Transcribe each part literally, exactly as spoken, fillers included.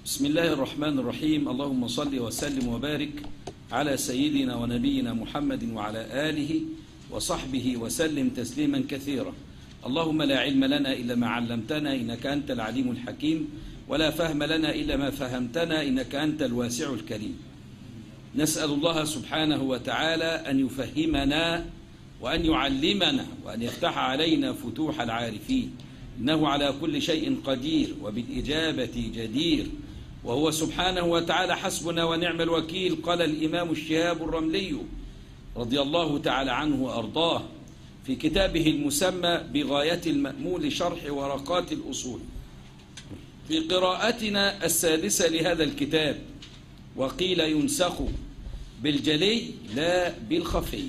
بسم الله الرحمن الرحيم. اللهم صل وسلم وبارك على سيدنا ونبينا محمد وعلى آله وصحبه وسلم تسليما كثيرا. اللهم لا علم لنا إلا ما علمتنا إنك أنت العليم الحكيم، ولا فهم لنا إلا ما فهمتنا إنك أنت الواسع الكريم. نسأل الله سبحانه وتعالى أن يفهمنا وأن يعلمنا وأن يفتح علينا فتوح العارفين، إنه على كل شيء قدير وبالإجابة جدير، وهو سبحانه وتعالى حسبنا ونعم الوكيل. قال الإمام الشهاب الرملي رضي الله تعالى عنه وأرضاه في كتابه المسمى بغاية المأمول شرح ورقات الأصول في قراءتنا السادسة لهذا الكتاب: وقيل ينسخ بالجلي لا بالخفي،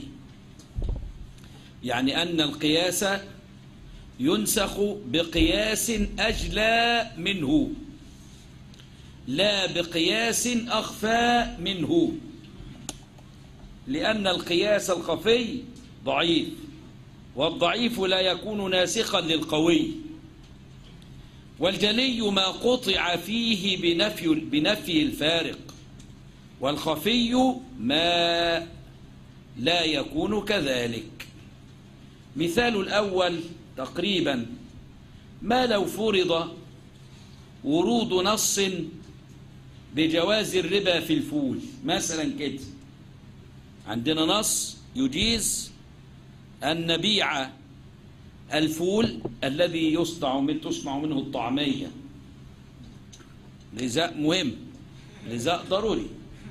يعني أن القياس ينسخ بقياس أجلى منه لا بقياس أخفى منه، لأن القياس الخفي ضعيف، والضعيف لا يكون ناسخا للقوي، والجلي ما قطع فيه بنفي, بنفي الفارق، والخفي ما لا يكون كذلك. مثال الأول تقريبا: ما لو فرض ورود نص بجواز الربا في الفول مثلا كده، عندنا نص يجيز أن نبيع الفول الذي يصنع من تصنع منه الطعمية، غذاء مهم، غذاء ضروري.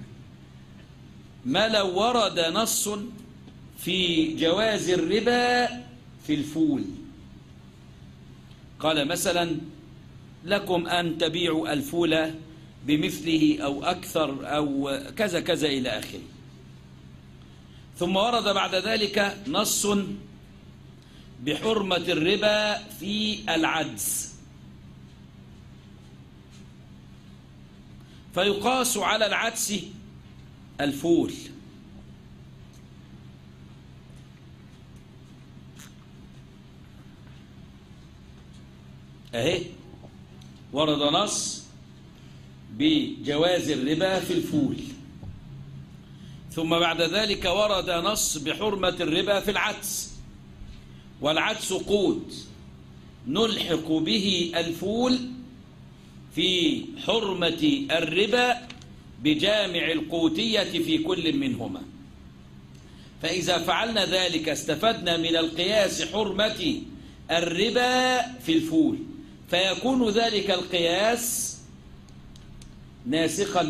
ما لو ورد نص في جواز الربا في الفول، قال مثلا: لكم أن تبيعوا الفول بمثله أو أكثر أو كذا كذا إلى آخره. ثم ورد بعد ذلك نص بحرمة الربا في العدس، فيقاس على العدس الفول. اهي ورد نص بجواز الربا في الفول، ثم بعد ذلك ورد نص بحرمة الربا في العدس، والعدس قوت نلحق به الفول في حرمة الربا بجامع القوتية في كل منهما. فإذا فعلنا ذلك استفدنا من القياس حرمة الربا في الفول، فيكون ذلك القياس ناسخا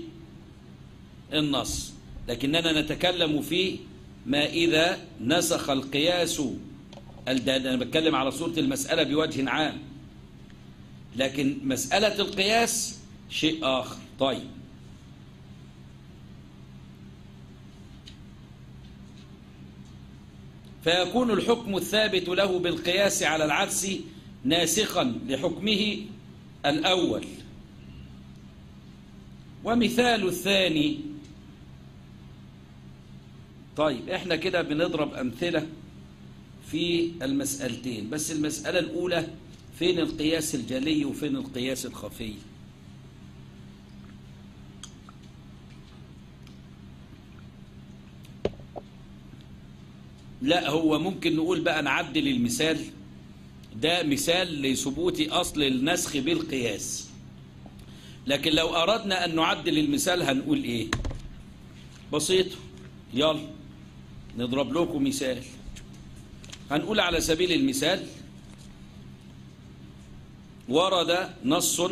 للنص. لكننا نتكلم في ما إذا نسخ القياس، أنا بتكلم على صورة المسألة بوجه عام، لكن مسألة القياس شيء آخر. طيب، فيكون الحكم الثابت له بالقياس على العدس ناسخا لحكمه الأول. ومثال الثاني، طيب احنا كده بنضرب أمثلة في المسألتين، بس المسألة الأولى فين القياس الجلي وفين القياس الخفي؟ لا، هو ممكن نقول بقى نعدل المثال ده مثال لثبوت أصل النسخ بالقياس، لكن لو أردنا أن نعدل المثال هنقول إيه؟ بسيط، يلا نضرب لكم مثال. هنقول على سبيل المثال: ورد نص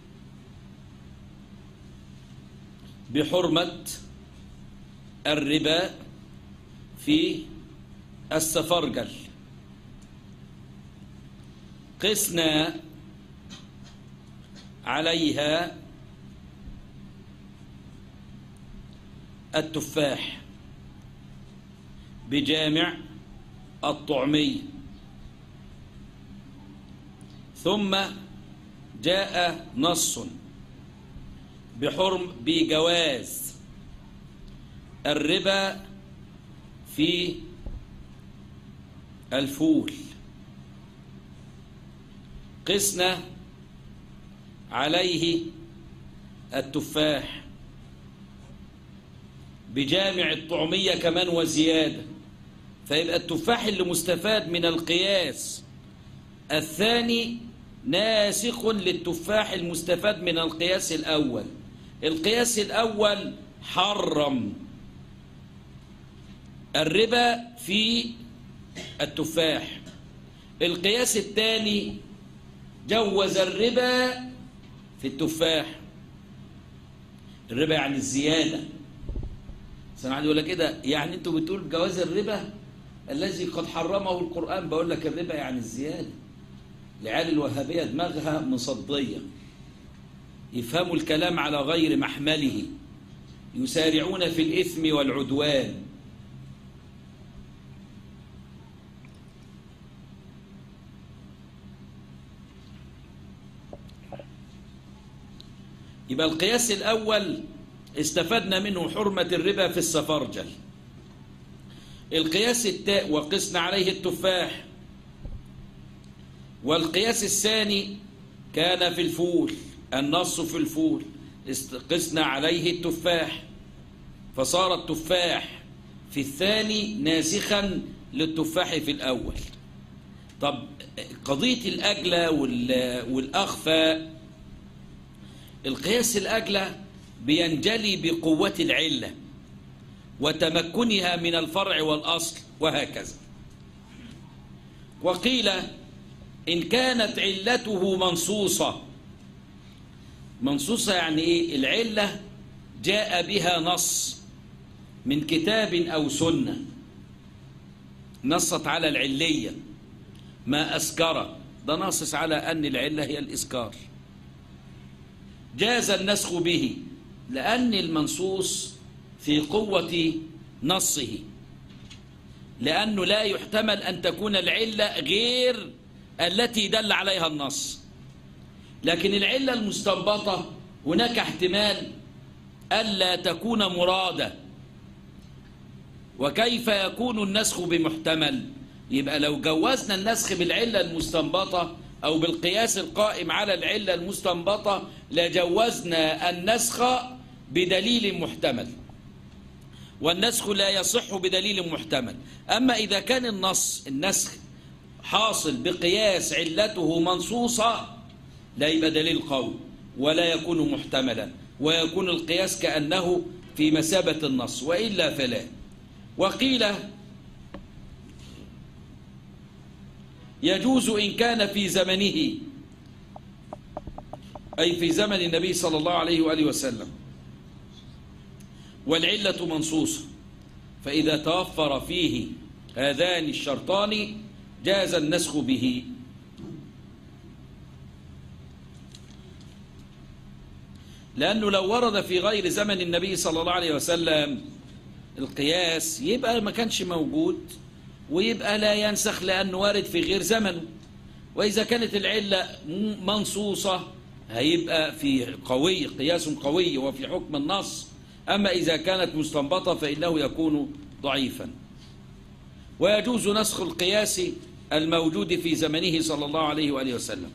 بحرمة الربا في السفرجل، قسنا عليها التفاح بجامع الطعمي، ثم جاء نص بحرم بجواز الربا في الفول، قسنا عليه التفاح بجامع الطعمية كمان وزيادة، فيبقى التفاح اللي مستفاد من القياس الثاني ناسخ للتفاح المستفاد من القياس الأول. القياس الأول حرم الربا في التفاح، القياس الثاني جوز الربا في التفاح. الربا يعني الزيادة. سمعت يقول لك كده، يعني انتوا بتقول جواز الربا الذي قد حرمه القرآن، بقول لك الربا يعني الزيادة. العيال الوهابية دماغها مصدية، يفهموا الكلام على غير محمله، يسارعون في الإثم والعدوان. يبقى القياس الأول استفدنا منه حرمة الربا في السفرجل. القياس التاء وقسنا عليه التفاح. والقياس الثاني كان في الفول، النص في الفول، قسنا عليه التفاح، فصار التفاح في الثاني ناسخا للتفاح في الأول. طب قضية الأجلة والأخفى، القياس الأجلة بينجلي بقوة العلة وتمكنها من الفرع والأصل وهكذا. وقيل إن كانت علته منصوصة. منصوصة يعني إيه؟ العلة جاء بها نص من كتاب أو سنة نصت على العلية، ما أسكر، ده نصص على أن العلة هي الإسكار، جاز النسخ به لأن المنصوص في قوة نصه، لأنه لا يحتمل أن تكون العلة غير التي دل عليها النص. لكن العلة المستنبطة هناك احتمال ألا تكون مرادة، وكيف يكون النسخ بمحتمل؟ يبقى لو جوزنا النسخ بالعلة المستنبطة أو بالقياس القائم على العلة المستنبطة لجوزنا النسخ بدليل محتمل، والنسخ لا يصح بدليل محتمل. أما إذا كان النص النسخ حاصل بقياس علته منصوصة لا يبقى دليل قوي ولا يكون محتملا، ويكون القياس كأنه في مثابة النص، وإلا فلا. وقيل يجوز إن كان في زمنه، أي في زمن النبي صلى الله عليه وآله وسلم، والعلة منصوصة، فإذا توفر فيه هذان الشرطان جاز النسخ به. لأنه لو ورد في غير زمن النبي صلى الله عليه وسلم القياس يبقى ما كانش موجود، ويبقى لا ينسخ لأنه وارد في غير زمنه. وإذا كانت العلة منصوصة هيبقى في قوي، قياس قوي وفي حكم النص. أما إذا كانت مستنبطة فإنه يكون ضعيفا. ويجوز نسخ القياس الموجود في زمنه صلى الله عليه وآله وسلم.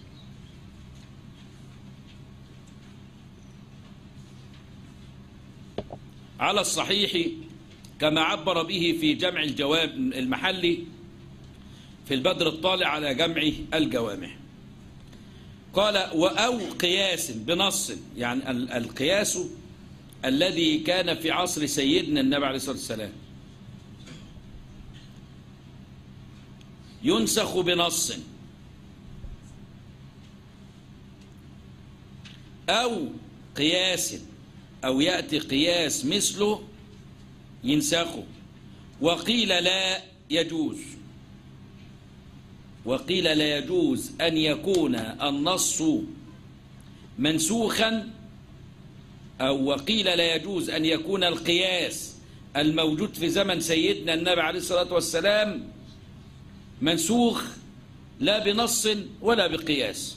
على الصحيح كما عبر به في جمع الجواب المحلي في البدر الطالع على جمع الجوامع. قال أو قياس بنص، يعني القياس الذي كان في عصر سيدنا النبي عليه الصلاة والسلام ينسخ بنص، أو قياس أو يأتي قياس مثله ينسخه. وقيل لا يجوز، وقيل لا يجوز أن يكون النص منسوخا، أو وقيل لا يجوز أن يكون القياس الموجود في زمن سيدنا النبي عليه الصلاة والسلام منسوخ لا بنص ولا بقياس.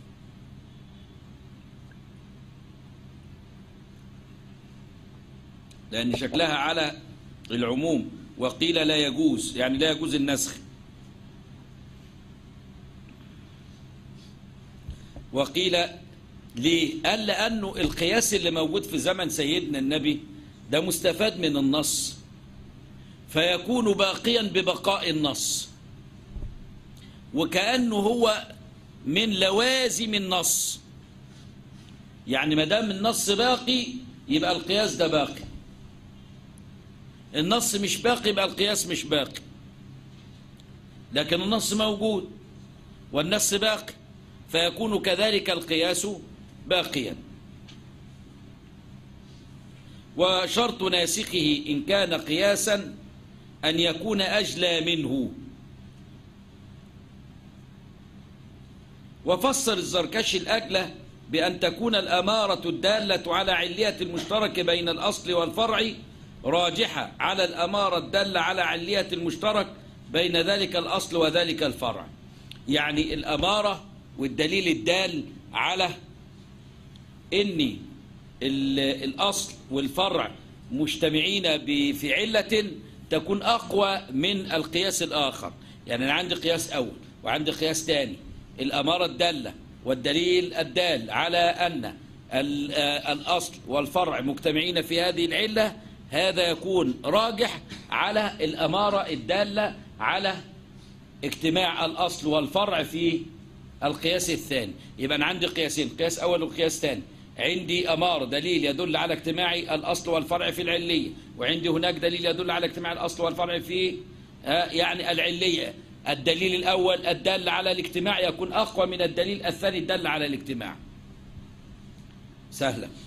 لأن شكلها على العموم. وقيل لا يجوز يعني لا يجوز النسخ. وقيل ليه؟ قال لأنه القياس اللي موجود في زمن سيدنا النبي ده مستفاد من النص، فيكون باقيا ببقاء النص، وكأنه هو من لوازم النص. يعني ما دام النص باقي يبقى القياس ده باقي، النص مش باقي يبقى القياس مش باقي. لكن النص موجود والنص باقي، فيكون كذلك القياس باقيا. وشرط ناسخه إن كان قياسا أن يكون أجلى منه. وفسر الزركشي الأجلة بأن تكون الأمارة الدالة على علية المشترك بين الأصل والفرع راجحة على الأمارة الدالة على علية المشترك بين ذلك الأصل وذلك الفرع. يعني الأمارة والدليل الدال على إن الأصل والفرع مجتمعين في علة تكون أقوى من القياس الآخر. يعني أنا عندي قياس أول وعندي قياس ثاني، الأمارة الدالة والدليل الدال على أن الأصل والفرع مجتمعين في هذه العلة، هذا يكون راجح على الأمارة الدالة على اجتماع الأصل والفرع في القياس الثاني. يبقى أنا عندي قياسين، قياس أول وقياس ثاني. عندي أمارة دليل يدل على اجتماع الأصل والفرع في العلية، وعندي هناك دليل يدل على اجتماع الأصل والفرع في يعني العلية. الدليل الأول الدال على الاجتماع يكون أقوى من الدليل الثاني الدال على الاجتماع. سهلة.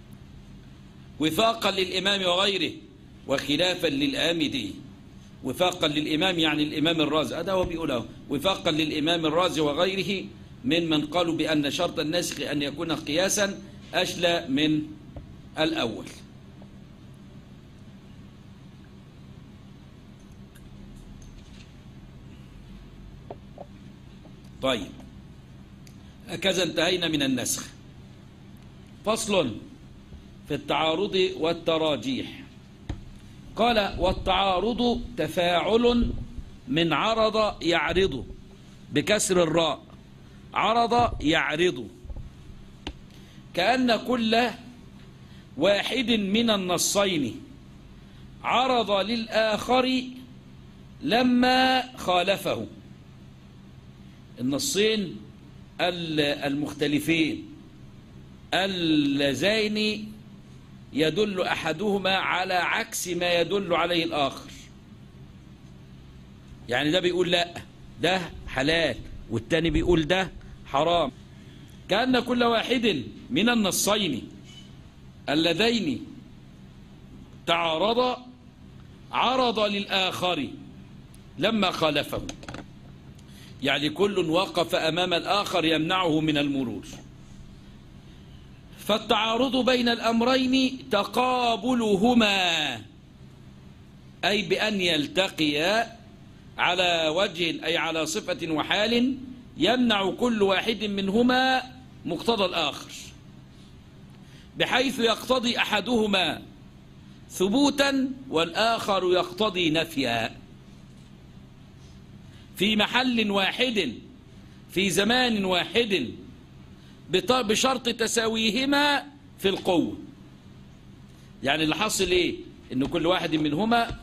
وفاقا للإمام وغيره وخلافا للآمدي. وفاقا للإمام يعني الإمام الرازي، هذا هو بيقوله، وفاقا للإمام الرازي وغيره ممن قالوا بأن شرط الناسخ أن يكون قياسا أشلى من الأول. طيب، هكذا انتهينا من النسخ. فصل في التعارض والتراجيح. قال: والتعارض تفاعل من عرض يعرض بكسر الراء، عرض يعرض، كأن كل واحد من النصين عرض للآخر لما خالفه. النصين المختلفين اللذين يدل أحدهما على عكس ما يدل عليه الآخر. يعني ده بيقول لا ده حلال والتاني بيقول ده حرام. كأن كل واحد من النصين اللذين تعارضا عرض للآخر لما خالفه. يعني كل وقف أمام الآخر يمنعه من المرور. فالتعارض بين الأمرين تقابلهما، أي بأن يلتقيا على وجه أي على صفة وحال يمنع كل واحد منهما مقتضى الآخر، بحيث يقتضي أحدهما ثبوتا والآخر يقتضي نفيا، في محل واحد في زمان واحد بشرط تساويهما في القوة. يعني اللي حصل ايه؟ ان كل واحد منهما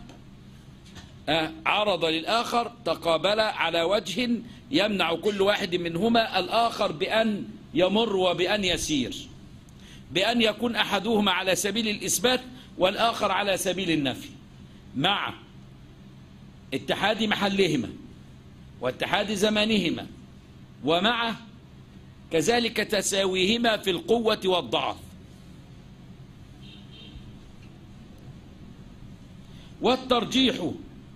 عرض للآخر، تقابل على وجه يمنع كل واحد منهما الآخر بأن يمر وبأن يسير، بأن يكون أحدهما على سبيل الإثبات والآخر على سبيل النفي، مع اتحاد محلهما واتحاد زمانهما، ومع كذلك تساويهما في القوة والضعف. والترجيح،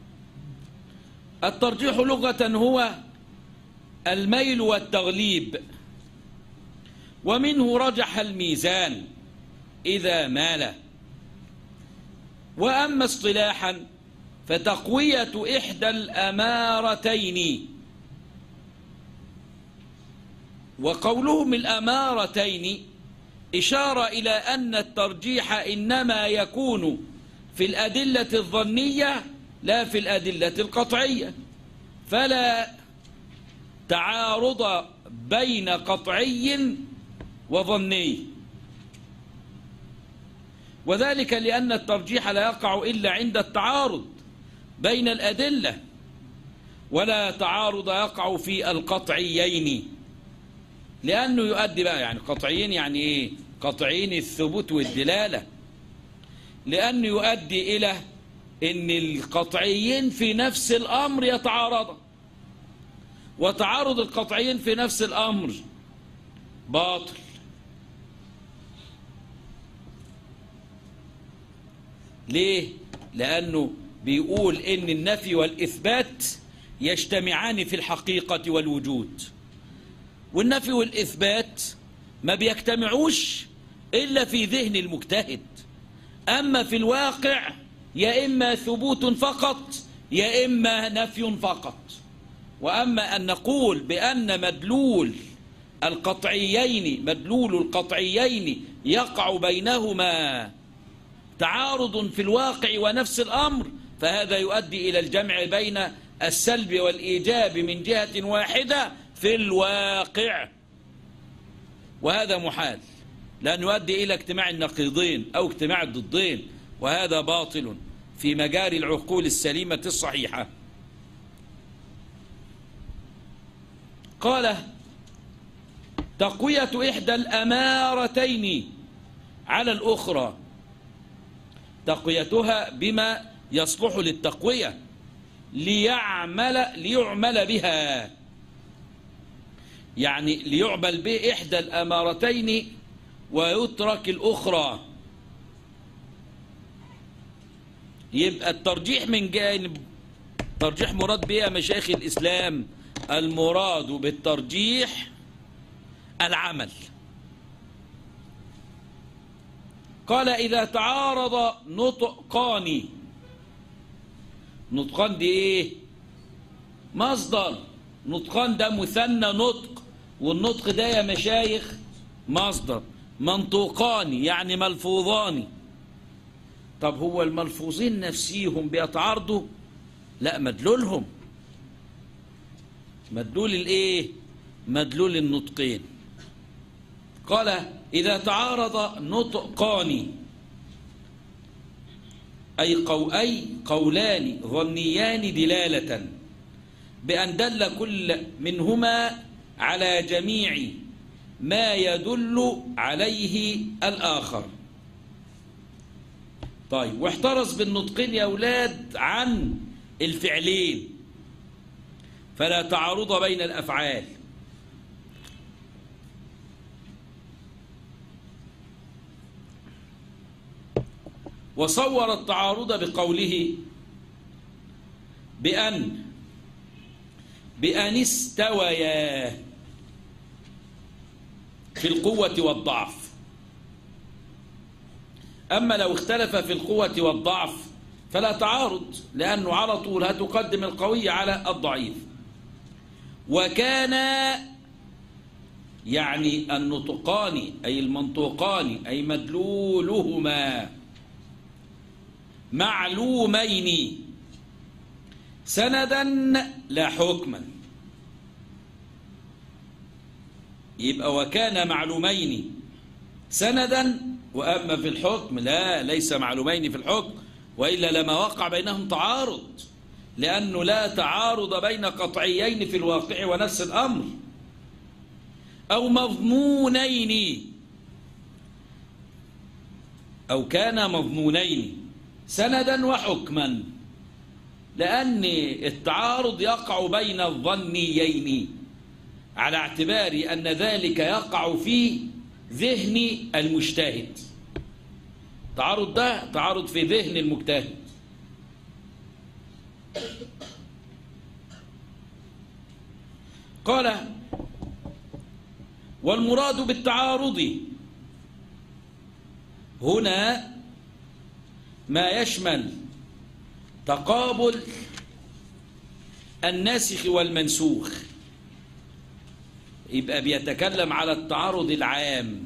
الترجيح لغة هو الميل والتغليب، ومنه رجح الميزان إذا مال. وأما اصطلاحا فتقوية إحدى الأمارتين. وقولهم الأمارتين إشارة إلى أن الترجيح إنما يكون في الأدلة الظنية لا في الأدلة القطعية، فلا تعارض بين قطعي وظني، وذلك لأن الترجيح لا يقع إلا عند التعارض بين الأدلة، ولا تعارض يقع في القطعيين، لأنه يؤدي بقى، يعني قطعيين يعني إيه؟ قطعيين الثبوت والدلالة، لأنه يؤدي إلى أن القطعيين في نفس الأمر يتعارضا، وتعارض القطعيين في نفس الأمر باطل. ليه؟ لأنه بيقول إن النفي والإثبات يجتمعان في الحقيقة والوجود، والنفي والإثبات ما بيجتمعوش إلا في ذهن المجتهد، أما في الواقع يا إما ثبوت فقط يا إما نفي فقط. وأما أن نقول بأن مدلول القطعيين مدلول القطعيين يقع بينهما تعارض في الواقع ونفس الأمر، فهذا يؤدي إلى الجمع بين السلب والإيجاب من جهة واحدة في الواقع، وهذا محال، لأن يؤدي إلى اجتماع النقيضين أو اجتماع الضدين، وهذا باطل في مجاري العقول السليمة الصحيحة. قال: تقوية إحدى الأمارتين على الأخرى، تقويتها بما يصلح للتقوية ليعمل, ليعمل بها، يعني ليعمل بإحدى الأمارتين ويترك الأخرى. يبقى الترجيح من جانب، ترجيح مراد به مشايخ الإسلام، المراد بالترجيح العمل. قال: إذا تعارض نطقان، نطقان دي إيه؟ مصدر، نطقان ده مثنى نطق، والنطق ده يا مشايخ مصدر، منطوقان يعني ملفوظان. طب هو الملفوظين نفسيهم بيتعارضوا؟ لا، مدلولهم، مدلول الايه؟ مدلول النطقين. قال: إذا تعارض نطقان، أي, قو أي قولان ظنيان دلالة بأن دل كل منهما على جميع ما يدل عليه الآخر. طيب، واحترز بالنطقين يا أولاد عن الفعلين، فلا تعارض بين الأفعال. وصور التعارض بقوله بأن بأن استويا في القوة والضعف. أما لو اختلف في القوة والضعف فلا تعارض، لأنه على طول هتقدم القوي على الضعيف. وكان يعني النطقان أي المنطوقان أي مدلولهما معلومين سندا لا حكما. يبقى وكان معلومين سندا، وأما في الحكم لا، ليس معلومين في الحكم، وإلا لما وقع بينهم تعارض، لأنه لا تعارض بين قطعيين في الواقع ونفس الأمر. أو مضمونين، أو كان مضمونين سندا وحكما، لأن التعارض يقع بين الظنيين على اعتبار أن ذلك يقع في ذهن المجتهد. تعارض ده تعارض في ذهن المجتهد. قال: والمراد بالتعارض هنا ما يشمل تقابل الناسخ والمنسوخ. يبقى بيتكلم على التعارض العام،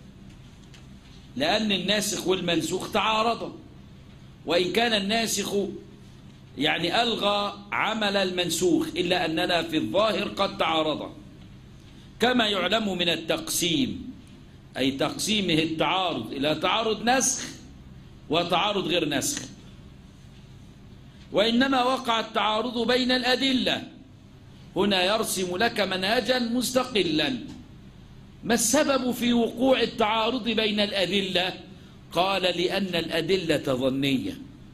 لأن الناسخ والمنسوخ تعارضا، وإن كان الناسخ يعني ألغى عمل المنسوخ، إلا أننا في الظاهر قد تعارضا، كما يعلم من التقسيم أي تقسيمه التعارض إلى تعارض نسخ وتعارض غير نسخ، وإنما وقع التعارض بين الأدلة. هنا يرسم لك منهجا مستقلا. ما السبب في وقوع التعارض بين الأدلة؟ قال لأن الأدلة ظنية،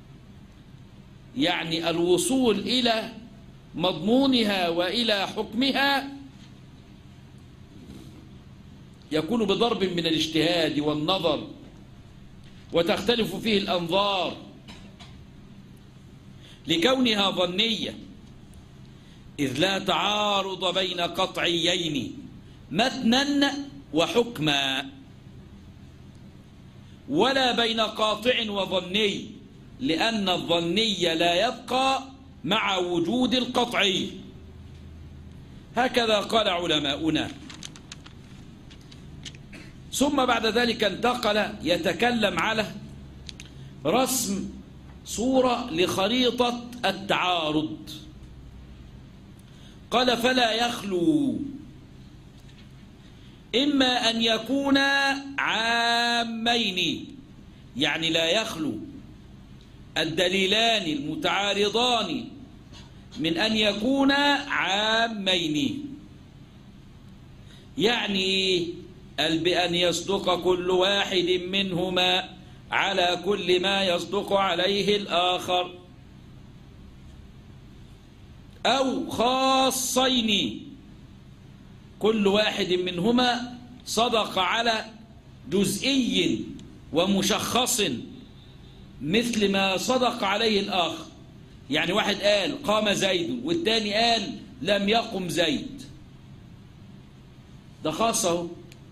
يعني الوصول إلى مضمونها وإلى حكمها يكون بضرب من الاجتهاد والنظر، وتختلف فيه الأنظار لكونها ظنية، إذ لا تعارض بين قطعيين متنا وحكما، ولا بين قاطع وظني، لأن الظني لا يبقى مع وجود القطعي. هكذا قال علماؤنا. ثم بعد ذلك انتقل يتكلم على رسم صورة لخريطة التعارض. قال: فلا يخلو إما أن يكون عامين، يعني لا يخلو الدليلان المتعارضان من أن يكونا عامين، يعني بأن يصدق كل واحد منهما على كل ما يصدق عليه الآخر، أو خاصين كل واحد منهما صدق على جزئي ومشخص مثل ما صدق عليه الآخر. يعني واحد قال قام زيد والتاني قال لم يقم زيد، ده خاصه.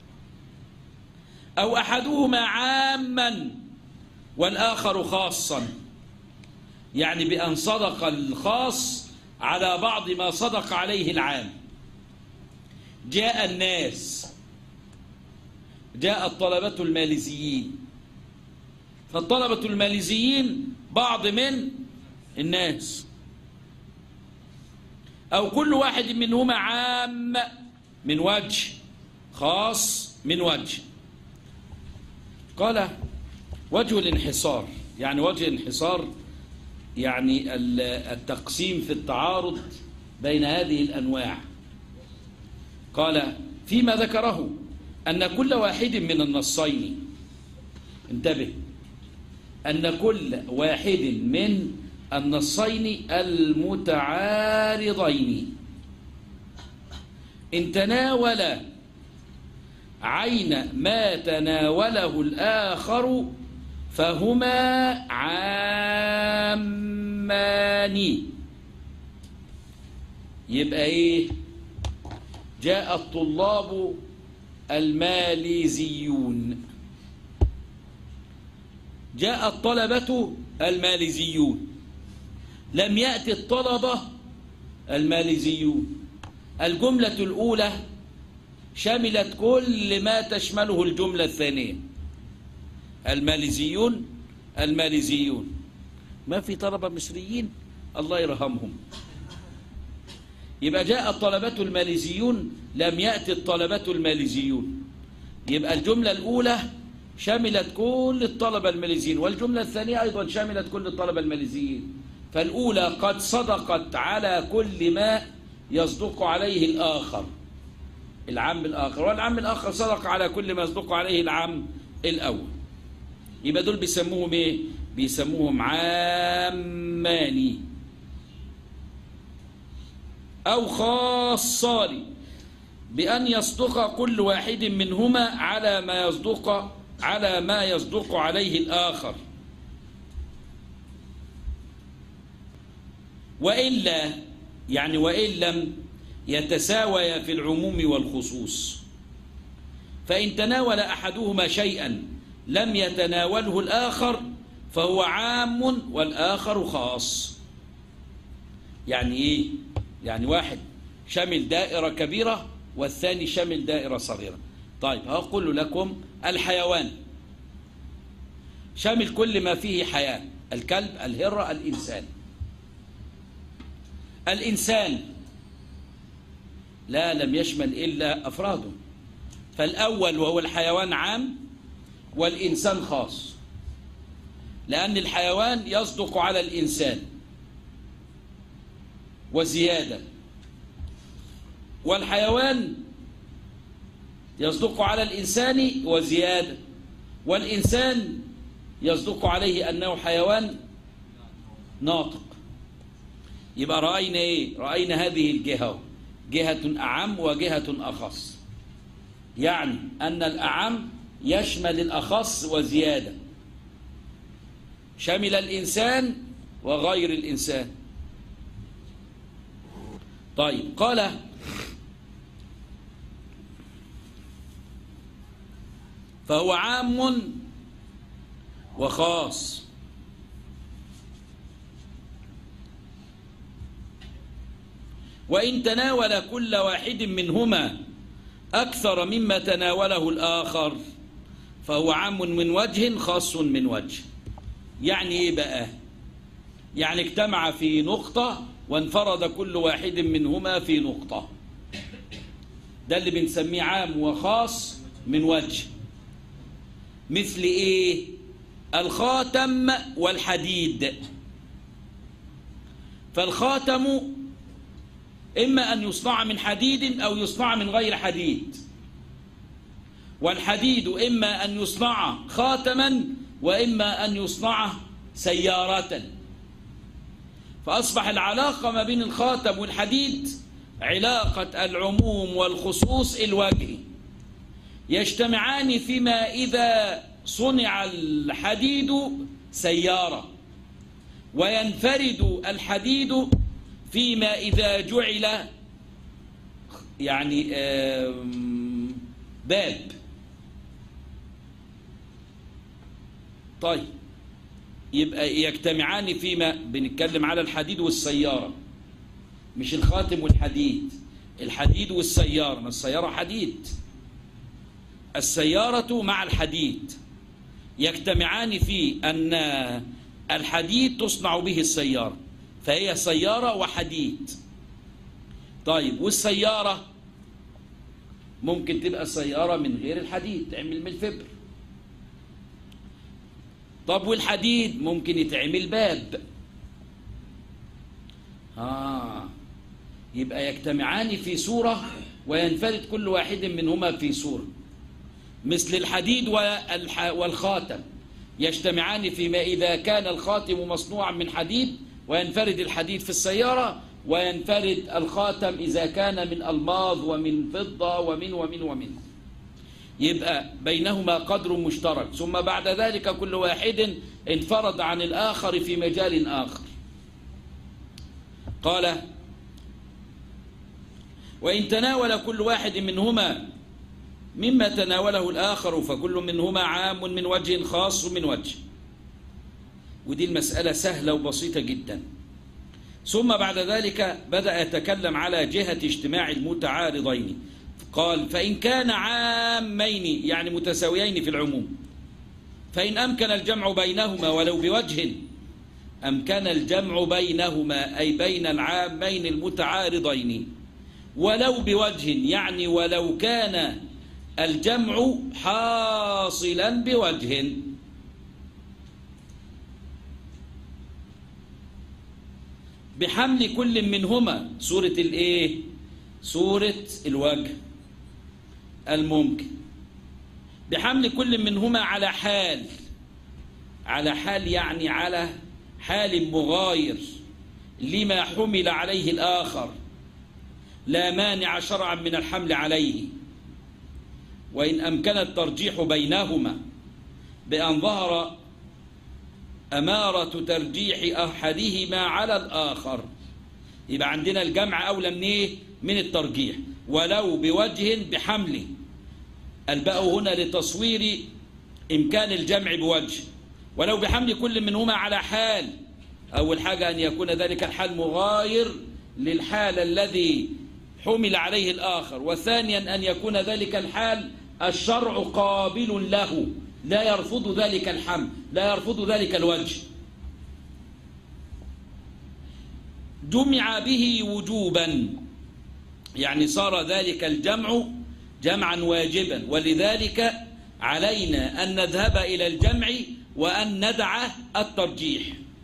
أو أحدهما عاما والآخر خاصا، يعني بأن صدق الخاص على بعض ما صدق عليه العام. جاء الناس، جاء الطلبة الماليزيين، فالطلبة الماليزيين بعض من الناس، أو كل واحد منهما عام من وجه، خاص من وجه. قال: وجه الانحصار، يعني وجه الانحصار يعني التقسيم في التعارض بين هذه الأنواع. قال: فيما ذكره أن كل واحد من النصين، انتبه، أن كل واحد من النصين المتعارضين إن تناول عين ما تناوله الآخر فهما عامان. يبقى إيه؟ جاء الطلاب الماليزيون، جاء الطلبة الماليزيون، لم يأتي الطلبة الماليزيون. الجملة الأولى شملت كل ما تشمله الجملة الثانية. الماليزيون الماليزيون، ما في طلبة مصريين الله يرحمهم. يبقى جاء الطلبة الماليزيون، لم يأتي الطلبة الماليزيون. يبقى الجملة الأولى شملت كل الطلبة الماليزيين، والجملة الثانية أيضا شملت كل الطلبة الماليزيين. فالأولى قد صدقت على كل ما يصدق عليه الآخر، العام الآخر، والعام الآخر صدق على كل ما يصدق عليه العام الأول. يبقى دول بيسموهم إيه؟ بيسموهم عامان أو خاصان، بأن يصدق كل واحد منهما على ما يصدق على ما يصدق عليه الآخر، وإلا يعني وإن لم يتساويا في العموم والخصوص. فإن تناول أحدهما شيئا لم يتناوله الآخر فهو عام والآخر خاص. يعني إيه؟ يعني واحد شمل دائرة كبيرة والثاني شمل دائرة صغيرة. طيب هقول لكم الحيوان شامل كل ما فيه حياة، الكلب، الهرة، الإنسان. الإنسان لا لم يشمل إلا أفراده، فالأول وهو الحيوان عام والإنسان خاص، لأن الحيوان يصدق على الإنسان وزيادة، والحيوان يصدق على الإنسان وزيادة، والإنسان يصدق عليه أنه حيوان ناطق. يبقى رأينا إيه؟ رأينا هذه الجهة، جهة أعم وجهة أخص، يعني أن الأعم يشمل الأخص وزيادة، شمل الإنسان وغير الإنسان. طيب، قال فهو عام وخاص. وإن تناول كل واحد منهما أكثر مما تناوله الآخر فهو عام من وجه خاص من وجه. يعني إيه بقى؟ يعني اجتمع في نقطة وانفرد كل واحد منهما في نقطة، ده اللي بنسميه عام وخاص من وجه. مثل إيه؟ الخاتم والحديد. فالخاتم إما أن يصنع من حديد أو يصنع من غير حديد، والحديد إما أن يصنع خاتما وإما أن يصنع سيارة. فأصبح العلاقة ما بين الخاتم والحديد علاقة العموم والخصوص الوجهي، يجتمعان فيما إذا صنع الحديد سيارة، وينفرد الحديد فيما إذا جعل يعني باب. طيب، يبقى يجتمعان فيما بنتكلم على الحديد والسيارة، مش الخاتم والحديد، الحديد والسيارة. ما السيارة حديد، السيارة مع الحديد يجتمعان في أن الحديد تصنع به السيارة، فهي سيارة وحديد. طيب، والسيارة ممكن تبقى سيارة من غير الحديد، تعمل من الفبر. طب والحديد ممكن يتعمل باب. آه يبقى يجتمعان في صورة وينفرد كل واحد منهما في صورة. مثل الحديد والخاتم يجتمعان فيما إذا كان الخاتم مصنوعا من حديد وينفرد الحديد في السيارة، وينفرد الخاتم إذا كان من ألماظ ومن فضة ومن ومن ومن يبقى بينهما قدر مشترك، ثم بعد ذلك كل واحد انفرد عن الآخر في مجال آخر. قال وإن تناول كل واحد منهما مما تناوله الآخر فكل منهما عام من وجه خاص من وجه. ودي المسألة سهلة وبسيطة جدا. ثم بعد ذلك بدأ يتكلم على جهة اجتماع المتعارضين. قال فإن كان عامين يعني متساويين في العموم، فإن أمكن الجمع بينهما ولو بوجه، أمكن الجمع بينهما أي بين العامين المتعارضين ولو بوجه، يعني ولو كان الجمع حاصلا بوجه. بحمل كل منهما سورة الايه؟ سورة الوجه الممكن. بحمل كل منهما على حال، على حال يعني على حال مغاير لما حمل عليه الآخر، لا مانع شرعا من الحمل عليه. وإن أمكن الترجيح بينهما بأن ظهر أمارة ترجيح أحدهما على الآخر، يبقى عندنا الجمع أولى من إيه؟ من الترجيح. ولو بوجه بحمله، الباء هنا لتصوير إمكان الجمع بوجه. ولو بحمل كل منهما على حال، أول حاجة أن يكون ذلك الحال مغاير للحال الذي حمل عليه الآخر، وثانيا أن يكون ذلك الحال الشرع قابل له، لا يرفض ذلك الحمل، لا يرفض ذلك الوجه. جمع به وجوبا، يعني صار ذلك الجمع جمعا واجبا، ولذلك علينا أن نذهب إلى الجمع وأن ندع الترجيح،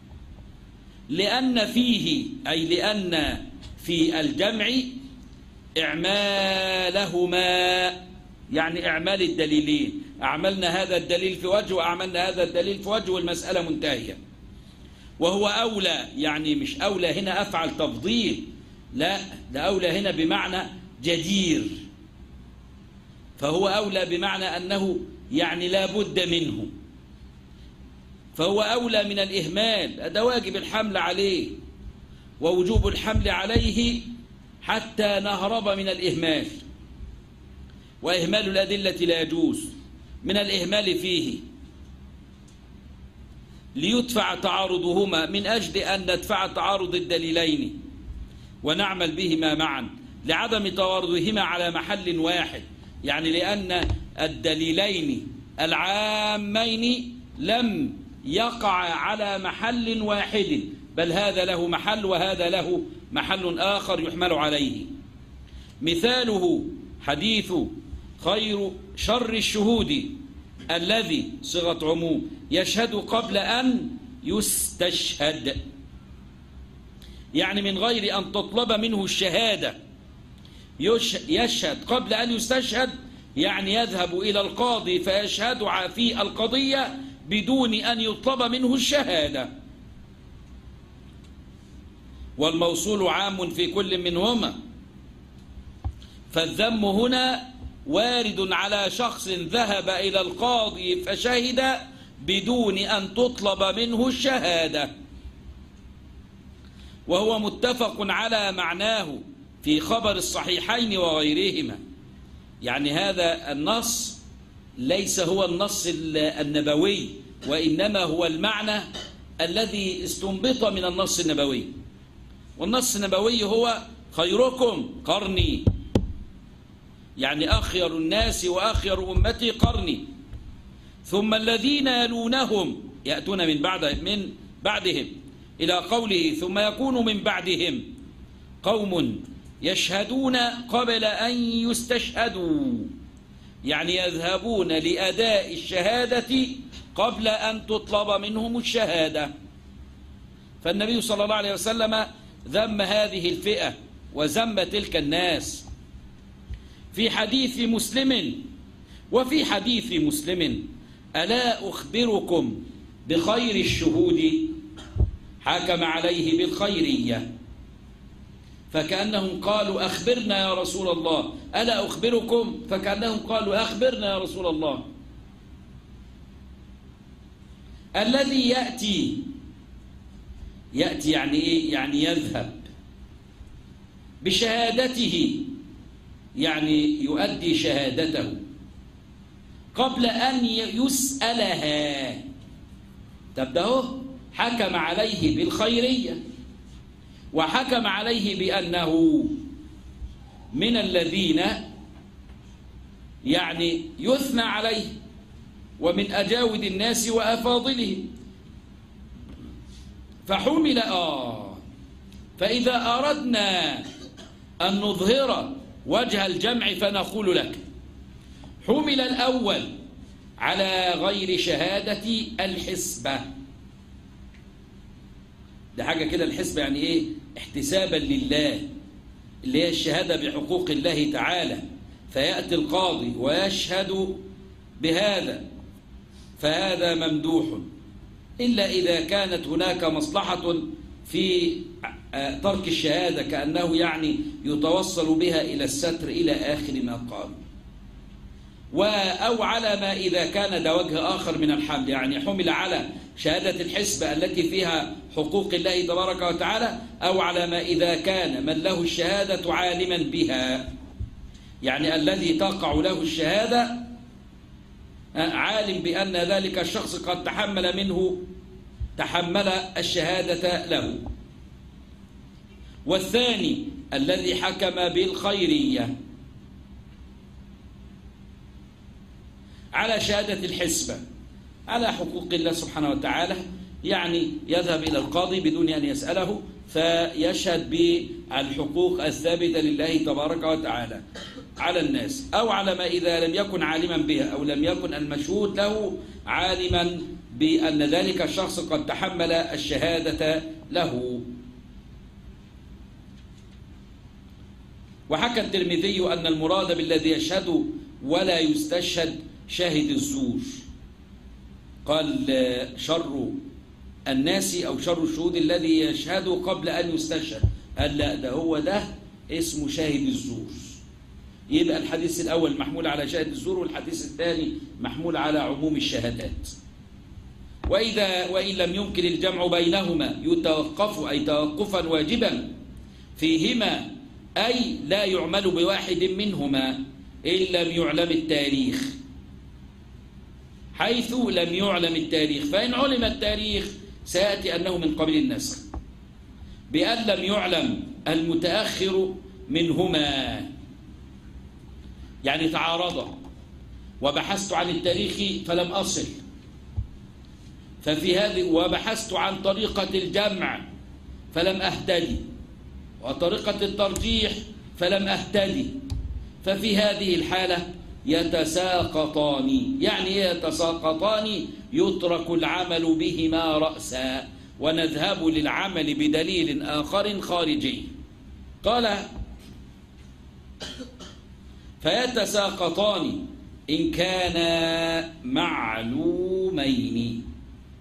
لأن فيه أي لأن في الجمع إعمالهما، يعني إعمال الدليلين، أعملنا هذا الدليل في وجه وأعملنا هذا الدليل في وجه والمسألة منتهية. وهو أولى، يعني مش أولى هنا أفعل تفضيل، لا، ده أولى هنا بمعنى جدير، فهو أولى بمعنى أنه يعني لا بد منه، فهو أولى من الإهمال، ده واجب الحمل عليه، ووجوب الحمل عليه حتى نهرب من الإهمال، وإهمال الأدلة لا يجوز من الإهمال فيه ليدفع تعارضهما، من أجل أن ندفع تعارض الدليلين ونعمل بهما معا لعدم تعارضهما على محل واحد، يعني لأن الدليلين العامين لم يقع على محل واحد، بل هذا له محل وهذا له محل آخر يحمل عليه. مثاله حديث خير شر الشهود الذي صيغة عموم يشهد قبل أن يستشهد، يعني من غير أن تطلب منه الشهادة يشهد قبل أن يستشهد، يعني يذهب إلى القاضي فيشهد في القضية بدون أن يطلب منه الشهادة، والموصول عام في كل منهما، فالذم هنا وارد على شخص ذهب إلى القاضي فشهد بدون أن تطلب منه الشهادة، وهو متفق على معناه في خبر الصحيحين وغيرهما. يعني هذا النص ليس هو النص النبوي، وإنما هو المعنى الذي استنبط من النص النبوي، والنص النبوي هو خيركم قرني، يعني أخير الناس وأخير أمتي قرني، ثم الذين يلونهم يأتون من بعد من بعدهم، إلى قوله ثم يكون من بعدهم قوم يشهدون قبل أن يستشهدوا، يعني يذهبون لأداء الشهادة قبل أن تطلب منهم الشهادة. فالنبي صلى الله عليه وسلم ذم هذه الفئة وذم تلك الناس في حديث مسلم. وفي حديث مسلم ألا أخبركم بخير الشهود، حكم عليه بالخيرية، فكأنهم قالوا أخبرنا يا رسول الله، ألا أخبركم، فكأنهم قالوا أخبرنا يا رسول الله. الذي يأتي يأتي يعني إيه؟ يعني يذهب بشهادته، يعني يؤدي شهادته قبل أن يسألها. طب ده حكم عليه بالخيرية، وحكم عليه بأنه من الذين يعني يثنى عليه ومن أجاود الناس وأفاضلهم، فحمل آه فإذا أردنا أن نظهر وجه الجمع فنقول لك حمل الأول على غير شهادة الحسبة. ده حاجة كده الحسبة يعني إيه؟ احتسابا لله، اللي هي الشهادة بحقوق الله تعالى، فيأتي القاضي ويشهد بهذا، فهذا ممدوح، إلا إذا كانت هناك مصلحة في ترك الشهادة، كأنه يعني يتوصل بها إلى الستر إلى آخر ما قال، أو على ما إذا كان ده وجه آخر من الحمل، يعني حمل على شهادة الحسبة التي فيها حقوق الله تبارك وتعالى، أو على ما إذا كان من له الشهادة عالما بها، يعني الذي تقع له الشهادة عالم بأن ذلك الشخص قد تحمل منه تحمل الشهادة له. والثاني الذي حكم بالخيرية على شهادة الحسبة على حقوق الله سبحانه وتعالى، يعني يذهب إلى القاضي بدون أن يسأله فيشهد بالحقوق الثابتة لله تبارك وتعالى على الناس، أو على ما إذا لم يكن عالما بها أو لم يكن المشهود له عالما بأن ذلك الشخص قد تحمل الشهادة له. وحكى الترمذي أن المراد بالذي يشهد ولا يستشهد شاهد الزور. قال شر الناس أو شر الشهود الذي يشهد قبل أن يستشهد، قال لا، ده هو ده اسمه شاهد الزور. يبقى الحديث الأول محمول على شاهد الزور، والحديث الثاني محمول على عموم الشهادات. وإذا وإن لم يمكن الجمع بينهما يتوقف، أي توقفا واجبا فيهما، أي لا يعمل بواحد منهما إن لم يعلم التاريخ، حيث لم يعلم التاريخ. فإن علم التاريخ سيأتي أنه من قبيل النسخ، بأن لم يعلم المتأخر منهما، يعني تعارضا وبحثت عن التاريخ فلم أصل، ففي هذه وبحثت عن طريقة الجمع فلم أهتدي، وطريقة الترجيح فلم أهتدي، ففي هذه الحالة يتساقطان. يعني يتساقطان يترك العمل بهما رأسا ونذهب للعمل بدليل آخر خارجي. قال فيتساقطان إن كانا معلومين،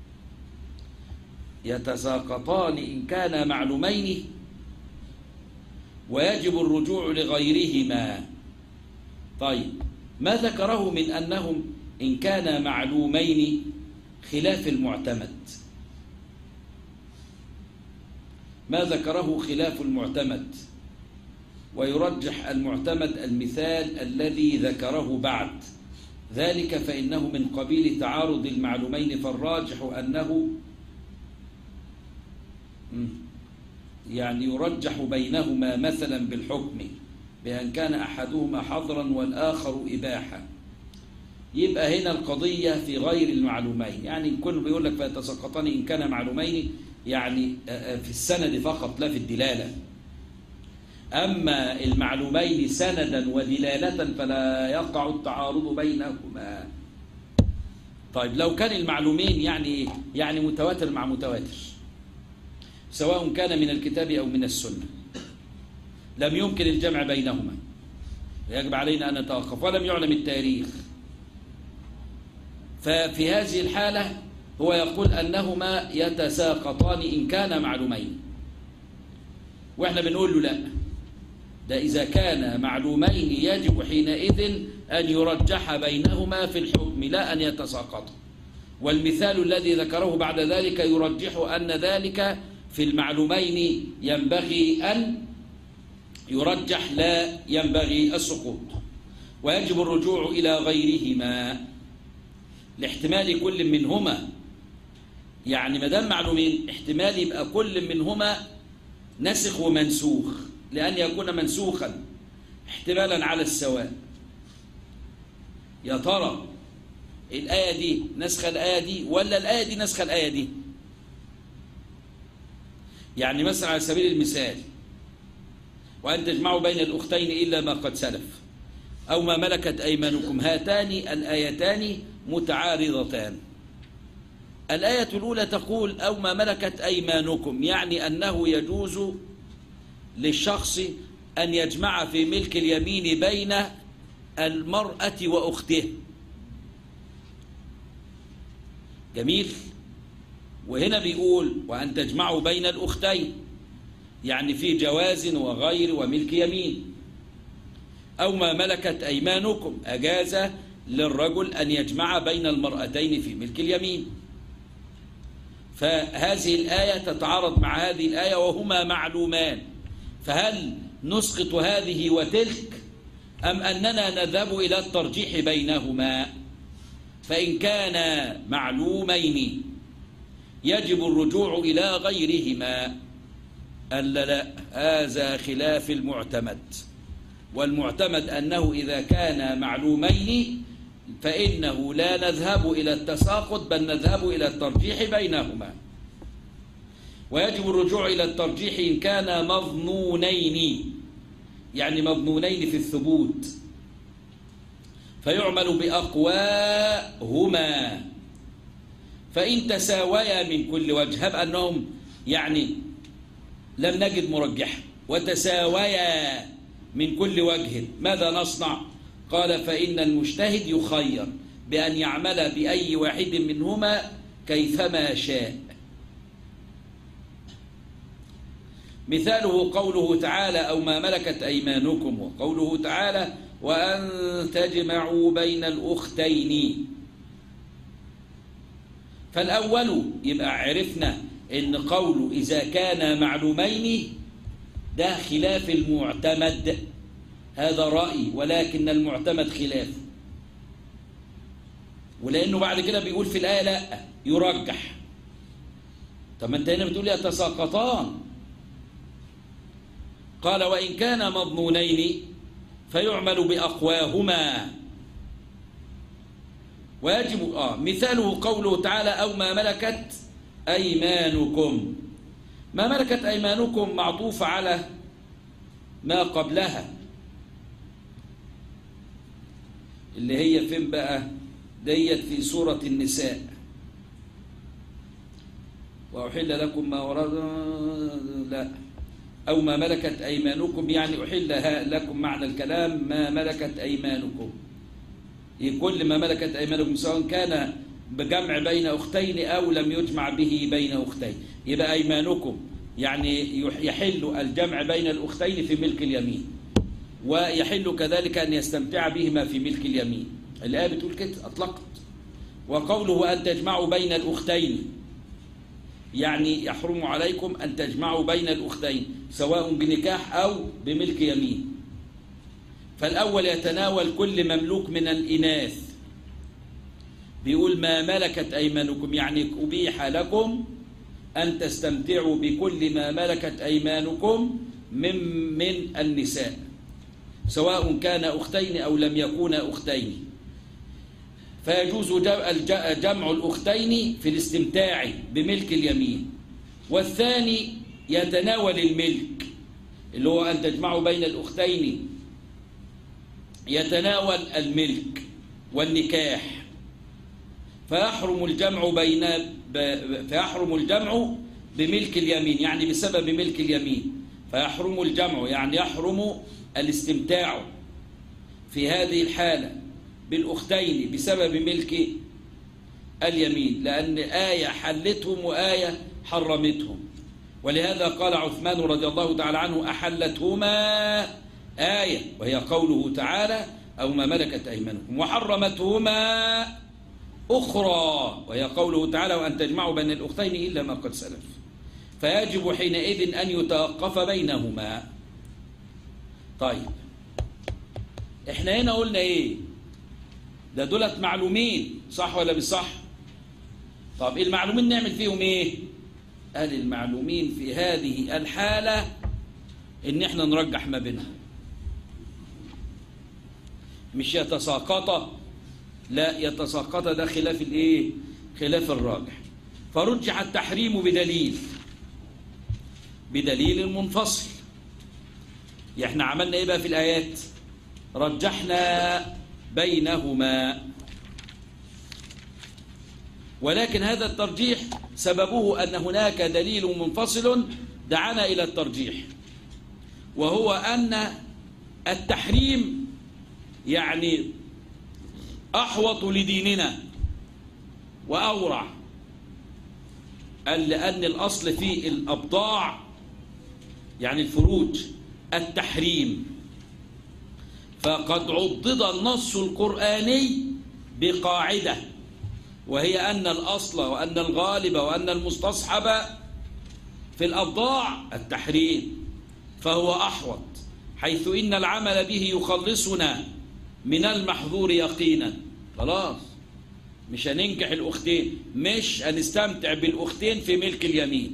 يتساقطان إن كانا معلومين ويجب الرجوع لغيرهما. طيب، ما ذكره من أنهم إن كانا معلومين خلاف المعتمد، ما ذكره خلاف المعتمد، ويرجح المعتمد المثال الذي ذكره بعد ذلك، فإنه من قبيل تعارض المعلومين، فالراجح أنه يعني يرجح بينهما مثلا بالحكم بأن كان أحدهما حظرا والآخر إباحة. يبقى هنا القضية في غير المعلومين، يعني كل بيقول لك فيتساقطان إن كان معلومين، يعني في السند فقط لا في الدلالة. أما المعلومين سندا ودلالة فلا يقع التعارض بينهما. طيب، لو كان المعلومين يعني يعني متواتر مع متواتر، سواء كان من الكتاب أو من السنة، لم يمكن الجمع بينهما، يجب علينا أن نتوقف، ولم يعلم التاريخ، ففي هذه الحالة هو يقول أنهما يتساقطان إن كان معلومين. وإحنا بنقول له لا، ده إذا كان معلومين يجب حينئذ أن يرجح بينهما في الحكم، لا أن يتساقطا. والمثال الذي ذكره بعد ذلك يرجح أن ذلك في المعلومين ينبغي أن يرجح، لا ينبغي السقوط، ويجب الرجوع إلى غيرهما لاحتمال كل منهما. يعني ما دام معلومين احتمال يبقى كل منهما نسخ ومنسوخ، لأن يكون منسوخا احتمالا على السواء. يا ترى الآية دي نسخ الآية دي ولا الآية دي نسخ الآية دي؟ يعني مثلا على سبيل المثال، وأن تجمعوا بين الأختين إلا ما قد سلف، أو ما ملكت أيمانكم، هاتان الآيتان متعارضتان. الآية الأولى تقول أو ما ملكت أيمانكم، يعني أنه يجوز للشخص أن يجمع في ملك اليمين بين المرأة وأخته. جميل. وهنا بيقول وأن تجمعوا بين الأختين، يعني في جواز وغير وملك يمين. أو ما ملكت أيمانكم، أجاز للرجل أن يجمع بين المرأتين في ملك اليمين. فهذه الآية تتعارض مع هذه الآية وهما معلومان، فهل نسقط هذه وتلك أم أننا نذهب إلى الترجيح بينهما؟ فإن كان معلومين يجب الرجوع إلى غيرهما. ألا لا، هذا خلاف المعتمد، والمعتمد أنه إذا كان معلومين فإنه لا نذهب إلى التساقط، بل نذهب إلى الترجيح بينهما. ويجب الرجوع إلى الترجيح إن كان مظنونين، يعني مظنونين في الثبوت، فيعمل بأقواهما. فإن تساويا من كل وجه، هب أنهم يعني لم نجد مرجحا وتساويا من كل وجه، ماذا نصنع؟ قال فإن المجتهد يخير بأن يعمل بأي واحد منهما كيفما شاء. مثاله قوله تعالى أو ما ملكت أيمانكم، وقوله تعالى وأن تجمعوا بين الأختين. فالأول يبقى عرفنا إن قوله إذا كان معلومين ده خلاف المعتمد، هذا رأي، ولكن المعتمد خلاف. ولأنه بعد كده بيقول في الآية لا يرجح. طب ما أنت هنا بتقول يتساقطان. قال وإن كان مظنونين فيعمل بأقواهما. ويجب آه مثاله قوله تعالى أو ما ملكت أيمانكم. ما ملكت أيمانكم معطوف على ما قبلها، اللي هي فين بقى؟ ديت في سورة النساء. وأحل لكم ما ورد لا أو ما ملكت أيمانكم، يعني أحل لكم معنى الكلام ما ملكت أيمانكم، كل ما ملكت أيمانكم سواء كان بجمع بين أختين أو لم يجمع به بين أختين. يبقى أيمانكم يعني يحل الجمع بين الأختين في ملك اليمين، ويحل كذلك أن يستمتع بهما في ملك اليمين. الآية بتقول كده أطلقت. وقوله أن تجمعوا بين الأختين يعني يحرم عليكم أن تجمعوا بين الأختين سواء بنكاح أو بملك يمين. فالأول يتناول كل مملوك من الإناث، بيقول ما ملكت أيمانكم يعني أبيح لكم أن تستمتعوا بكل ما ملكت أيمانكم من, من النساء سواء كان أختين أو لم يكونا أختين. فيجوز جمع الأختين في الاستمتاع بملك اليمين. والثاني يتناول الملك اللي هو أن تجمعوا بين الأختين، يتناول الملك والنكاح، فيحرم الجمع بين فيحرم الجمع بملك اليمين يعني بسبب ملك اليمين، فيحرم الجمع يعني يحرم الاستمتاع في هذه الحالة بالأختين بسبب ملك اليمين، لأن آية حلتهم وآية حرمتهم. ولهذا قال عثمان رضي الله تعالى عنه أحلتهما آية وهي قوله تعالى أو ما ملكت أيمانكم، وحرمتهما أخرى وهي قوله تعالى وأن تجمعوا بين الأختين إلا ما قد سلف. فيجب حينئذ أن يتوقف بينهما. طيب احنا هنا قلنا ايه؟ ده دولت معلومين، صح ولا مش صح؟ طب المعلومين نعمل فيهم ايه؟ قال المعلومين في هذه الحالة ان احنا نرجح ما بينهم، مش يتساقط، لا يتساقط، ده خلاف الايه؟ خلاف الراجح. فرجح التحريم بدليل بدليل منفصل. احنا عملنا ايه بقى في الايات؟ رجحنا بينهما، ولكن هذا الترجيح سببه أن هناك دليل منفصل دعانا إلى الترجيح، وهو أن التحريم يعني أحوط لديننا وأورع، لأن الأصل في الأبضاع يعني الفروج التحريم، فقد عضد النص القرآني بقاعدة وهي أن الأصل وأن الغالب وأن المستصحب في الأبضاع التحريم، فهو أحوط حيث إن العمل به يخلصنا من المحظور يقينا. خلاص مش هننكح الأختين، مش هنستمتع بالأختين في ملك اليمين.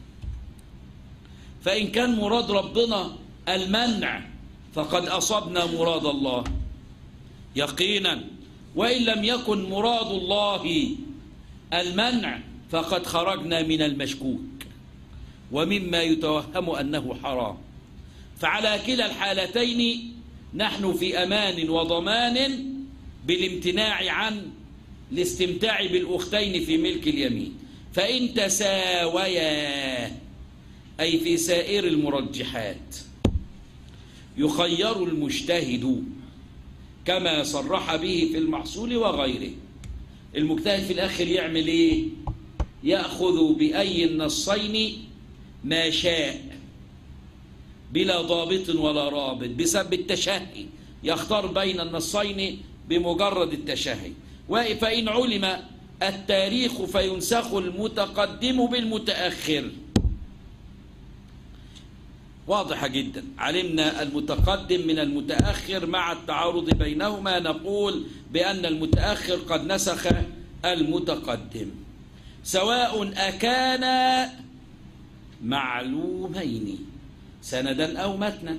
فإن كان مراد ربنا المنع فقد أصبنا مراد الله يقينا، وإن لم يكن مراد الله المنع فقد خرجنا من المشكوك. ومما يتوهم أنه حرام. فعلى كلا الحالتين نحن في أمان وضمان بالامتناع عن الاستمتاع بالأختين في ملك اليمين. فإن تساويا أي في سائر المرجحات يخير المجتهد كما صرح به في المحصول وغيره. المجتهد في الآخر يعمل إيه؟ يأخذ بأي النصين ما شاء بلا ضابط ولا رابط بسبب التشهي، يختار بين النصين بمجرد التشهي. فإن علم التاريخ فينسخ المتقدم بالمتأخر. واضحة جدا، علمنا المتقدم من المتأخر مع التعارض بينهما نقول بأن المتأخر قد نسخ المتقدم، سواء أكان معلومين سندا أو متنا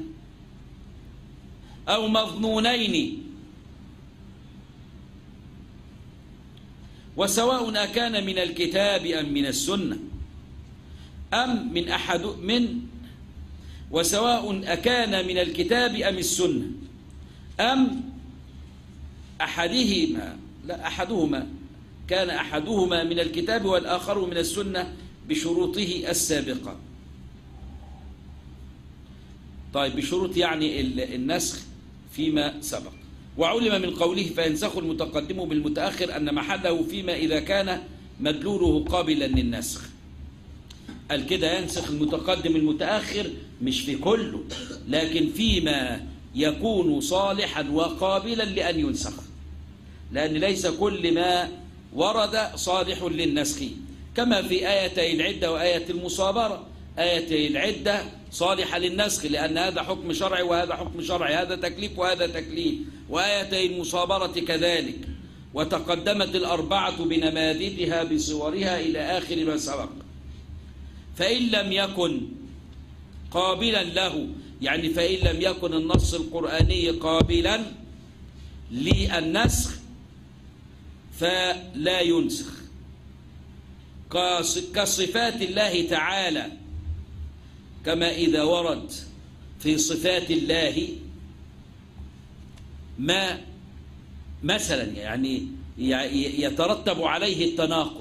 أو مظنونين، وسواء أكان من الكتاب أم من السنة أم من أحد من وسواء أكان من الكتاب أم السنة أم أحدهما لا أحدهما كان أحدهما من الكتاب والآخر من السنة بشروطه السابقة. طيب بشروط يعني النسخ فيما سبق. وعلم من قوله فينسخ المتقدم بالمتأخر أن محله فيما إذا كان مدلوله قابلا للنسخ. قال كده ينسخ المتقدم المتأخر مش في كله، لكن فيما يكون صالحا وقابلا لأن ينسخ، لأن ليس كل ما ورد صالح للنسخ، كما في آيتي العدة وآية المصابرة. آيتي العدة صالحة للنسخ لأن هذا حكم شرعي وهذا حكم شرعي، هذا تكليف وهذا تكليف، وآيتي المصابرة كذلك، وتقدمت الأربعة بنماذجها بصورها إلى آخر ما سبق. فإن لم يكن قابلا له، يعني فإن لم يكن النص القرآني قابلا للنسخ فلا ينسخ، كصفات الله تعالى، كما إذا ورد في صفات الله ما مثلا يعني يترتب عليه التناقض،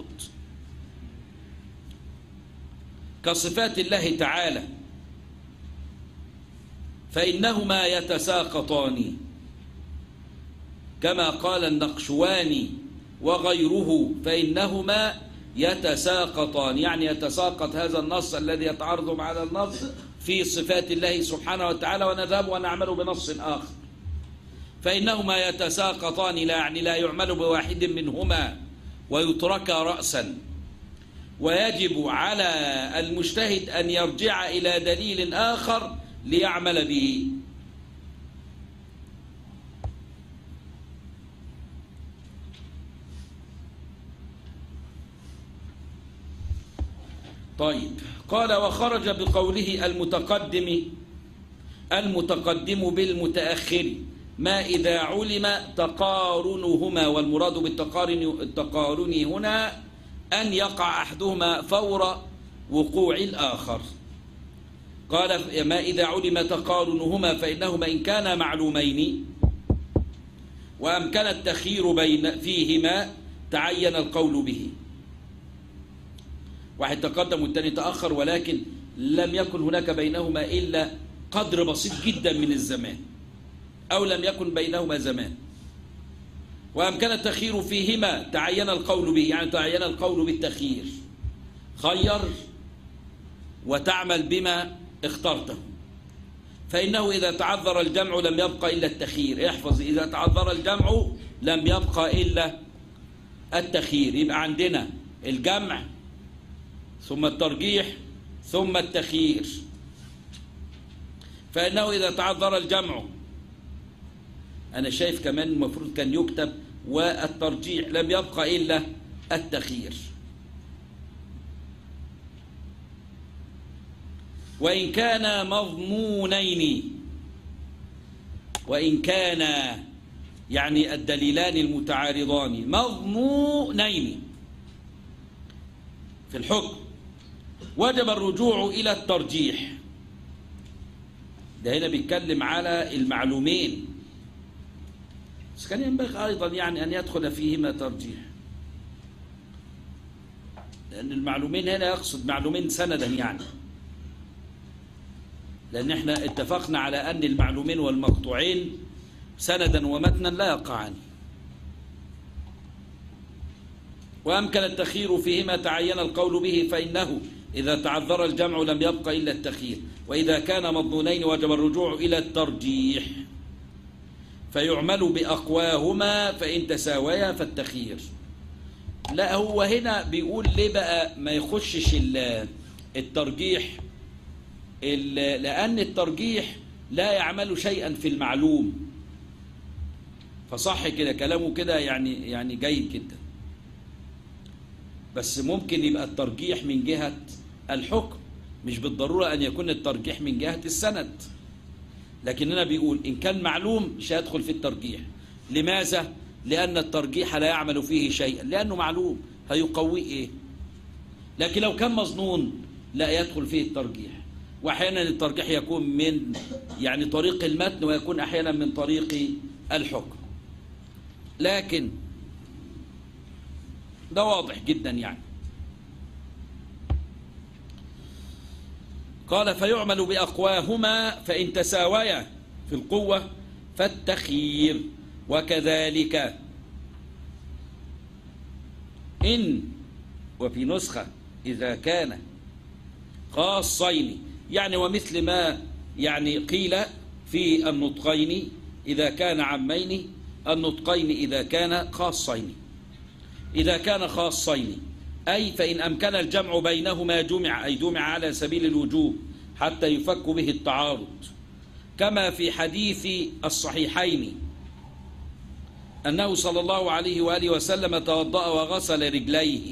كصفات الله تعالى فإنهما يتساقطان، كما قال النقشواني وغيره فإنهما يتساقطان، يعني يتساقط هذا النص الذي يتعارض مع هذا النص في صفات الله سبحانه وتعالى ونذهب ونعمل بنص آخر. فإنهما يتساقطان لا يعني لا يعمل بواحد منهما ويترك رأسا، ويجب على المجتهد أن يرجع إلى دليل آخر ليعمل به. طيب قال وخرج بقوله المتقدم المتقدم بالمتأخر ما إذا علم تقارنهما، والمراد بالتقارن التقارن هنا أن يقع أحدهما فور وقوع الآخر. قال ما إذا علم تقارنهما فإنهما إن كانا معلومين وأمكن التخيير بين فيهما تعين القول به. واحد تقدم والتاني تأخر، ولكن لم يكن هناك بينهما إلا قدر بسيط جدا من الزمان، أو لم يكن بينهما زمان، وأمكن التخيير فيهما تعين القول به، يعني تعين القول بالتخيير، خير وتعمل بما اخترته. فإنه إذا تعذر الجمع لم يبقى إلا التخيير. احفظ، إذا تعذر الجمع لم يبقى إلا التخيير. يبقى عندنا الجمع ثم الترجيح ثم التخيير. فإنه إذا تعذر الجمع، أنا شايف كمان المفروض كان يكتب والترجيح، لم يبقى إلا التخيير. وإن كان مضمونين، وإن كان يعني الدليلان المتعارضان مضمونين في الحكم، وجب الرجوع إلى الترجيح. ده هنا بيتكلم على المعلومين، بس كان ينبغي أيضا يعني أن يدخل فيهما ترجيح، لأن المعلومين هنا يقصد معلومين سندا يعني، لأن احنا اتفقنا على أن المعلومين والمقطوعين سندا ومتنا لا يقعان. وأمكن التخيير فيهما تعين القول به، فإنه إذا تعذر الجمع لم يبق إلا التخيير، وإذا كان مضمونين وجب الرجوع إلى الترجيح، فيعمل بأقواهما فإن تساويا فالتخيير. لا هو هنا بيقول ليه بقى ما يخشش الترجيح، لأن الترجيح لا يعمل شيئا في المعلوم، فصح كده كلامه كده يعني يعني جيد جدا. بس ممكن يبقى الترجيح من جهة الحكم، مش بالضرورة أن يكون الترجيح من جهة السند، لكننا بيقول إن كان معلوم مش هيدخل في الترجيح. لماذا؟ لأن الترجيح لا يعمل فيه شيئا، لأنه معلوم هيقوي إيه؟ لكن لو كان مظنون لا يدخل فيه الترجيح. وأحيانا الترجيح يكون من يعني طريق المتن، ويكون أحيانا من طريق الحكم، لكن ده واضح جدا يعني. قال فيعمل بأقواهما فإن تساويا في القوة فالتخيير، وكذلك إن وفي نسخة إذا كان خاصين، يعني ومثل ما يعني قيل في النطقين إذا كان عمين، النطقين إذا كان خاصين. إذا كان خاصين أي فإن أمكن الجمع بينهما جمع، أي جمع على سبيل الوجوب حتى يفك به التعارض، كما في حديث الصحيحين أنه صلى الله عليه وآله وسلم توضأ وغسل رجليه،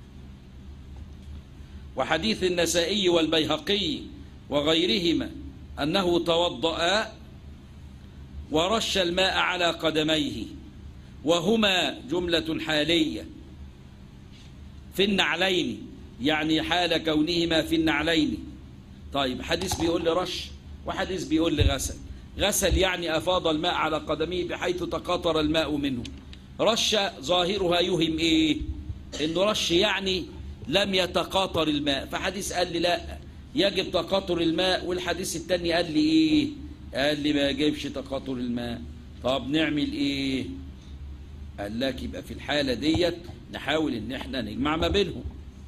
وحديث النسائي والبيهقي وغيرهما أنه توضأ ورش الماء على قدميه، وهما جملة حالية في النعلين، يعني حال كونهما في النعلين. طيب حديث بيقول لي رش، وحديث بيقول لي غسل. غسل يعني أفاض الماء على قدميه بحيث تقاطر الماء منه. رش ظاهرها يهم إيه؟ إنه رش يعني لم يتقاطر الماء، فحديث قال لي لا يجب تقاطر الماء، والحديث التاني قال لي إيه؟ قال لي ما يجبش تقاطر الماء. طب نعمل إيه؟ قال لك يبقى في الحالة ديت نحاول إن احنا نجمع ما بينهم.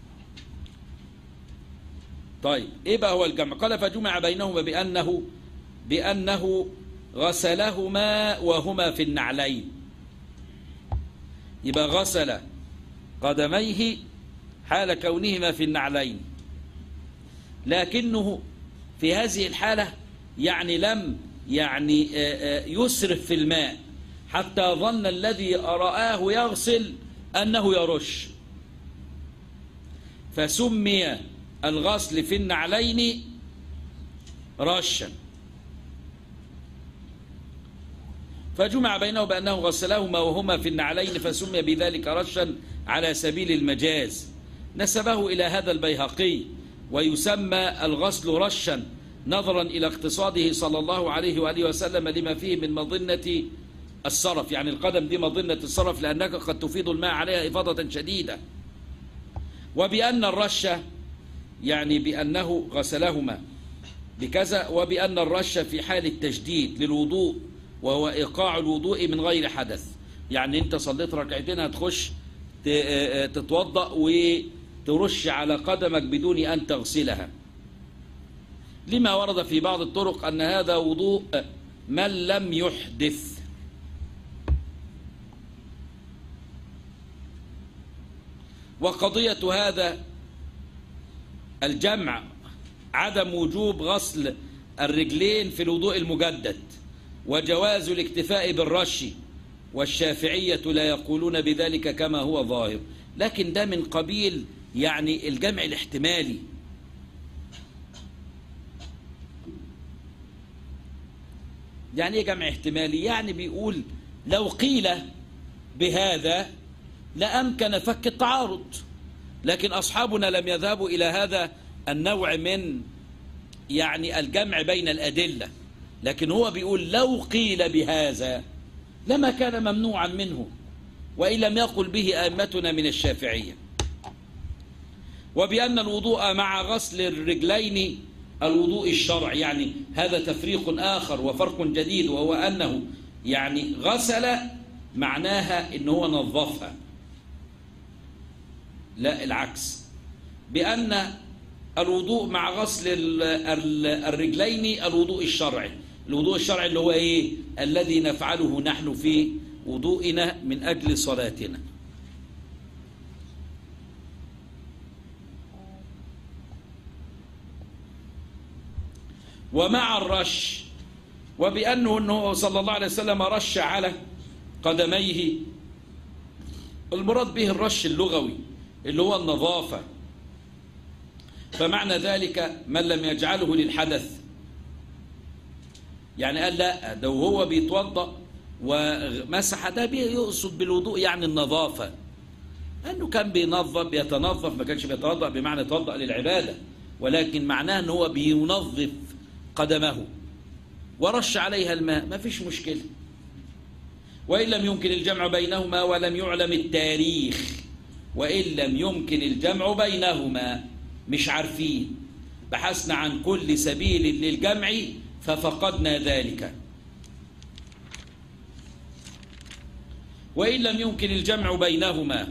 طيب إيه بقى هو الجمع؟ قال فجمع بينهما بأنه بأنه غسلهما وهما في النعلين، يبقى غسل قدميه حال كونهما في النعلين، لكنه في هذه الحالة يعني لم يعني يسرف في الماء حتى ظن الذي رآه يغسل أنه يرش، فسمي الغسل في النعلين رشا، فجمع بينه بأنه غسلهما وهما في النعلين فسمي بذلك رشا على سبيل المجاز. نسبه إلى هذا البيهقي، ويسمى الغسل رشا نظرا إلى اقتصاده صلى الله عليه وآله وسلم لما فيه من مظنة الصرف، يعني القدم دي مظنة الصرف لأنك قد تفيض الماء عليها إفاضة شديدة. وبأن الرش يعني بأنه غسلهما بكذا، وبأن الرش في حال التجديد للوضوء، وهو إيقاع الوضوء من غير حدث، يعني أنت صليت ركعتين هتخش تتوضأ وترش على قدمك بدون أن تغسلها، لما ورد في بعض الطرق أن هذا وضوء من لم يحدث. وقضية هذا الجمع عدم وجوب غسل الرجلين في الوضوء المجدد، وجواز الاكتفاء بالرش، والشافعية لا يقولون بذلك كما هو ظاهر، لكن ده من قبيل يعني الجمع الاحتمالي. يعني ايه جمع احتمالي؟ يعني بيقول لو قيل بهذا لأمكن فك التعارض، لكن أصحابنا لم يذهبوا إلى هذا النوع من يعني الجمع بين الأدلة، لكن هو بيقول لو قيل بهذا لما كان ممنوعا منه، وإن لم يقل به أئمتنا من الشافعية. وبأن الوضوء مع غسل الرجلين الوضوء الشرعي، يعني هذا تفريق آخر وفرق جديد، وهو أنه يعني غسل معناها إنه هو نظفها، لا العكس. بأن الوضوء مع غسل الرجلين الوضوء الشرعي، الوضوء الشرعي اللي هو إيه؟ الذي نفعله نحن في وضوئنا من أجل صلاتنا. ومع الرش، وبأنه أنه صلى الله عليه وسلم رش على قدميه، المراد به الرش اللغوي اللي هو النظافة، فمعنى ذلك من لم يجعله للحدث، يعني قال لا ده وهو بيتوضأ ومسح ده بيقصد بالوضوء يعني النظافة، أنه كان بينظف بيتنظف، ما كانش بيتوضأ بمعنى يتوضأ للعبادة، ولكن معناه أنه هو بينظف قدمه ورش عليها الماء، ما فيش مشكلة. وإن لم يمكن الجمع بينهما ولم يعلم التاريخ، وإن لم يمكن الجمع بينهما، مش عارفين، بحثنا عن كل سبيل للجمع ففقدنا ذلك. وإن لم يمكن الجمع بينهما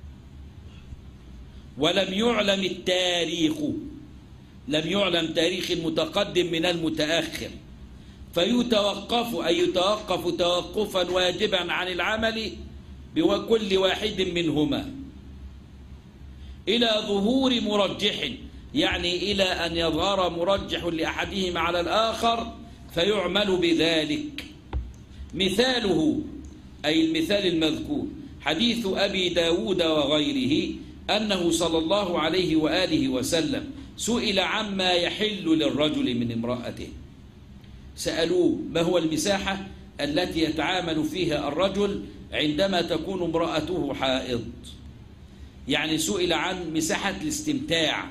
ولم يعلم التاريخ، لم يعلم تاريخ المتقدم من المتأخر، فيتوقف أي يتوقف توقفا واجبا عن العمل بكل واحد منهما إلى ظهور مرجح، يعني إلى أن يظهر مرجح لأحدهما على الآخر فيعمل بذلك. مثاله أي المثال المذكور حديث أبي داود وغيره أنه صلى الله عليه وآله وسلم سئل عما يحل للرجل من امرأته، سألوه ما هو المساحة التي يتعامل فيها الرجل عندما تكون امرأته حائض، يعني سئل عن مساحة الاستمتاع.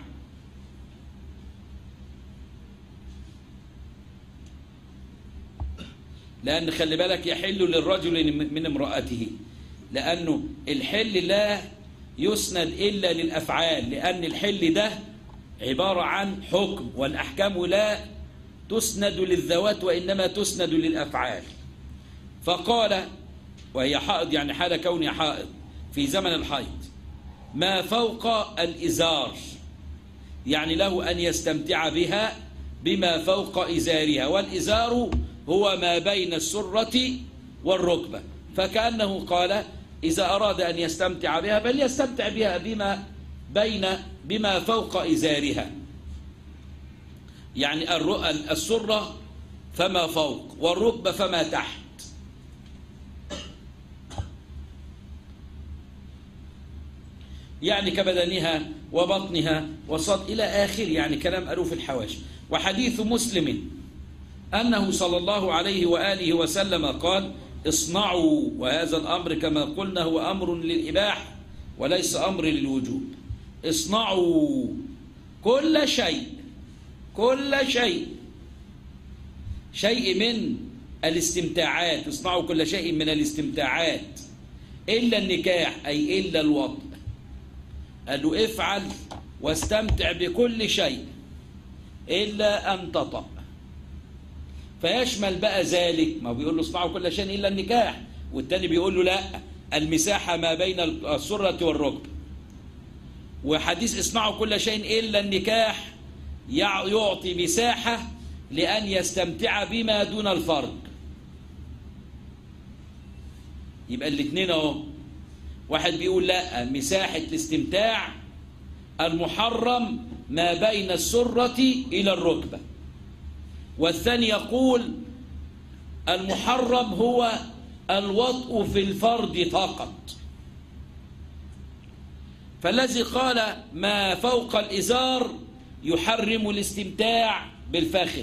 لأن خلي بالك يحل للرجل من امرأته، لأنه الحل لا يسند إلا للأفعال، لأن الحل ده عبارة عن حكم، والأحكام لا تسند للذوات وإنما تسند للأفعال. فقال وهي حائض، يعني حال كونها حائض في زمن الحيض، ما فوق الإزار، يعني له أن يستمتع بها بما فوق إزارها، والإزار هو ما بين السرة والركبة، فكأنه قال إذا أراد أن يستمتع بها بل يستمتع بها بما بين بما فوق إزارها، يعني السرة فما فوق والركبة فما تحت. يعني كبدنها وبطنها وصد إلى آخر، يعني كلام ألوف الحواشي. وحديث مسلم أنه صلى الله عليه وآله وسلم قال اصنعوا، وهذا الأمر كما قلنا هو أمر للإباحة وليس أمر للوجوب، اصنعوا كل شيء، كل شيء شيء من الاستمتاعات، اصنعوا كل شيء من الاستمتاعات إلا النكاح أي إلا الوطء. قال له افعل واستمتع بكل شيء إلا أن تطأ، فيشمل بقى ذلك، ما بيقول له اصنعوا كل شيء إلا النكاح، والتاني بيقول له لا المساحة ما بين السرة والركب. وحديث اصنعوا كل شيء إلا النكاح يعطي مساحة لأن يستمتع بما دون الفرج. يبقى الاثنين اهو، واحد بيقول لا مساحة الاستمتاع المحرم ما بين السرة إلى الركبة، والثاني يقول المحرم هو الوطء في الفرج فقط. فالذي قال ما فوق الإزار يحرم الاستمتاع بالفخذ،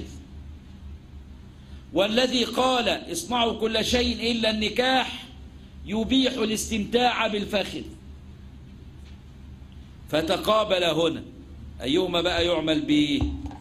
والذي قال اصنعوا كل شيء إلا النكاح يبيح الاستمتاع بالفخذ. فتقابل هنا، أيهما بقى يعمل به؟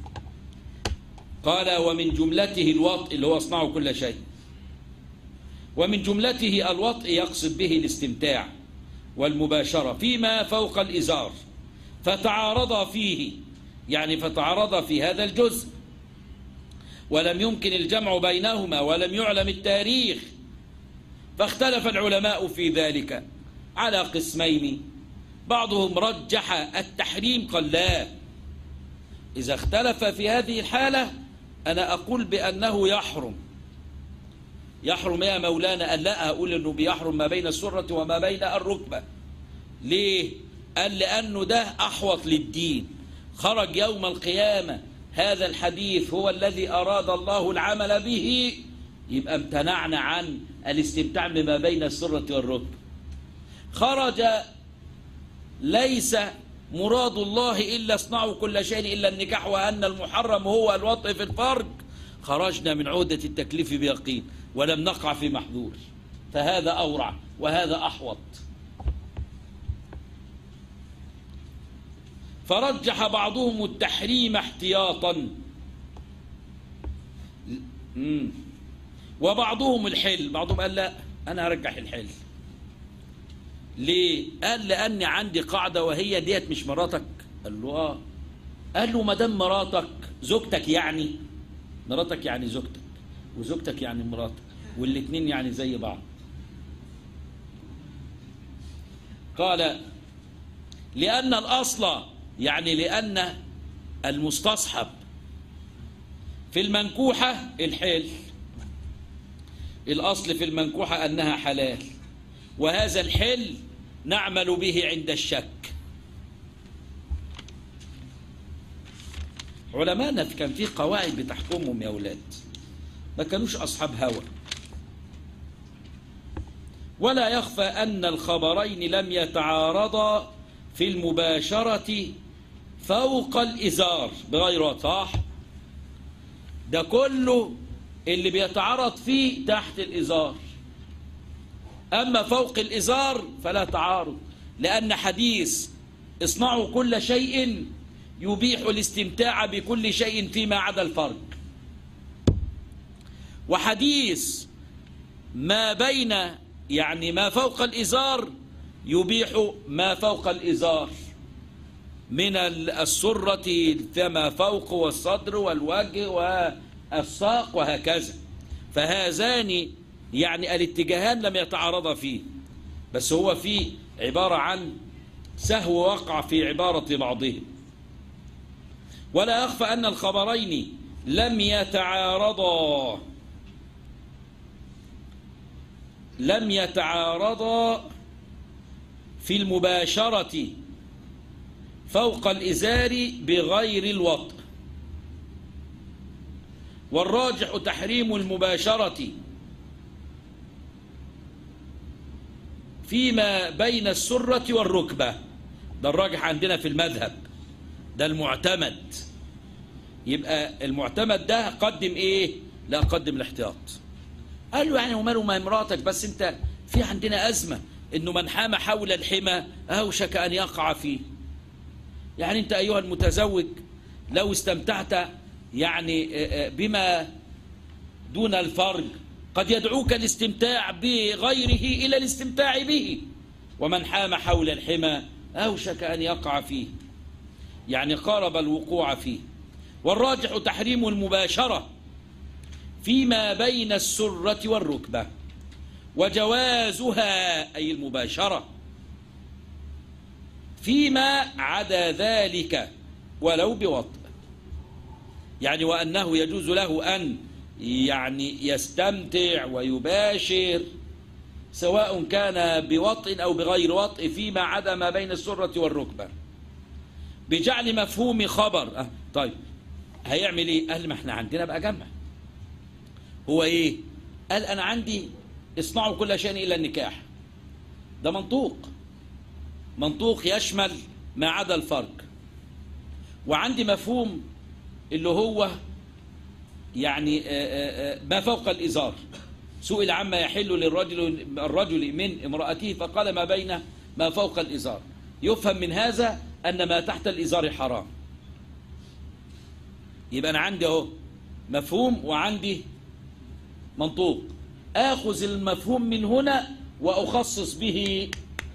قال ومن جملته الوطء اللي هو اصنعوا كل شيء، ومن جملته الوطء يقصد به الاستمتاع والمباشرة فيما فوق الإزار، فتعارض فيه، يعني فتعارض في هذا الجزء، ولم يمكن الجمع بينهما ولم يعلم التاريخ، فاختلف العلماء في ذلك على قسمين، بعضهم رجح التحريم قال لا، إذا اختلف في هذه الحالة أنا أقول بأنه يحرم. يحرم يا مولانا؟ قال لا، أقول أنه بيحرم ما بين السرة وما بين الركبة. ليه؟ قال لأنه ده أحوط للدين، خرج يوم القيامة هذا الحديث هو الذي أراد الله العمل به، يبقى امتنعنا عن الاستمتاع بما بين السرة والركبة. خرج ليس مراد الله إلا اصنعوا كل شيء إلا النكاح، وأن المحرم هو الوطء في الفرج، خرجنا من عهدة التكليف بيقين ولم نقع في محظور، فهذا أورع وهذا أحوط. فرجح بعضهم التحريم احتياطا وبعضهم الحل، بعضهم قال لا أنا أرجح الحل. ليه؟ قال لأني عندي قاعدة وهي ديت مش مراتك. قال له آه. قال له ما دام مراتك زوجتك، يعني مراتك يعني زوجتك، وزوجتك يعني مراتك، والاثنين يعني زي بعض. قال لأن الأصل، يعني لأن المستصحب في المنكوحة الحل، الأصل في المنكوحة أنها حلال، وهذا الحل نعمل به عند الشك. علماءنا كان في قواعد بتحكمهم يا أولاد، ما كانوش أصحاب هوى. ولا يخفى أن الخبرين لم يتعارضا في المباشرة فوق الإزار بغير صح، ده كله اللي بيتعارض فيه تحت الإزار، أما فوق الإزار فلا تعارض، لأن حديث اصنعوا كل شيء يبيح الاستمتاع بكل شيء فيما عدا الفرج، وحديث ما بين يعني ما فوق الإزار يبيح ما فوق الإزار من السرة فما فوق والصدر والوجه والساق وهكذا، فهذان يعني الاتجاهان لم يتعارضا فيه، بس هو في عبارة عن سهو وقع في عبارة بعضهم. ولا يخفى أن الخبرين لم يتعارضا لم يتعارضا في المباشرة فوق الإزار بغير الوطء، والراجح تحريم المباشرة فيما بين السرة والركبة، ده الراجح عندنا في المذهب، ده المعتمد. يبقى المعتمد ده قدم ايه؟ لا قدم الاحتياط. قال له يعني وماله ما مراتك، بس انت في عندنا أزمة انه من حام حول الحمى اوشك ان يقع فيه. يعني انت ايها المتزوج لو استمتعت يعني بما دون الفرج قد يدعوك الاستمتاع بغيره إلى الاستمتاع به، ومن حام حول الحمى أوشك أن يقع فيه، يعني قارب الوقوع فيه. والراجح تحريم المباشرة فيما بين السرة والركبة، وجوازها أي المباشرة فيما عدا ذلك ولو بوطء، يعني وأنه يجوز له أن يعني يستمتع ويباشر سواء كان بوطء أو بغير وطء فيما عدا ما بين السرة والركبة، بجعل مفهوم خبر. أه طيب هيعمل ايه؟ قال ما احنا عندنا بقى جمع. هو ايه؟ قال انا عندي اصنعوا كل شيء الا النكاح، ده منطوق، منطوق يشمل ما عدا الفرج. وعندي مفهوم اللي هو يعني ما فوق الإزار، سئل عما يحل للرجل الرجل من امرأته فقال ما بين ما فوق الإزار، يفهم من هذا أن ما تحت الإزار حرام. يبقى أنا عندي أهو مفهوم وعندي منطوق، آخذ المفهوم من هنا وأخصص به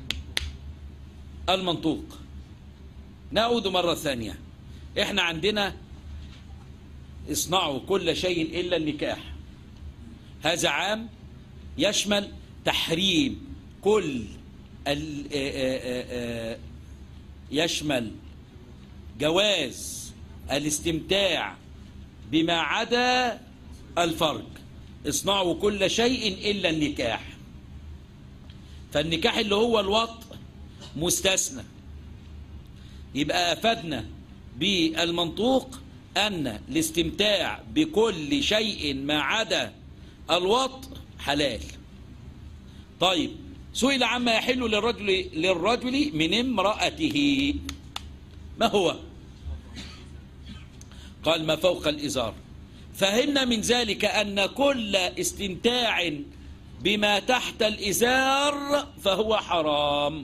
المنطوق. نعود مرة ثانية. إحنا عندنا اصنعوا كل شيء إلا النكاح، هذا عام يشمل تحريم كل يشمل جواز الاستمتاع بما عدا الفرج. اصنعوا كل شيء إلا النكاح، فالنكاح اللي هو الوطء مستثنى. يبقى أفدنا بالمنطوق أن الاستمتاع بكل شيء ما عدا الوطء حلال. طيب، سئل عما يحل للرجل للرجل من امرأته، ما هو؟ قال ما فوق الإزار. فهمنا من ذلك أن كل استمتاع بما تحت الإزار فهو حرام،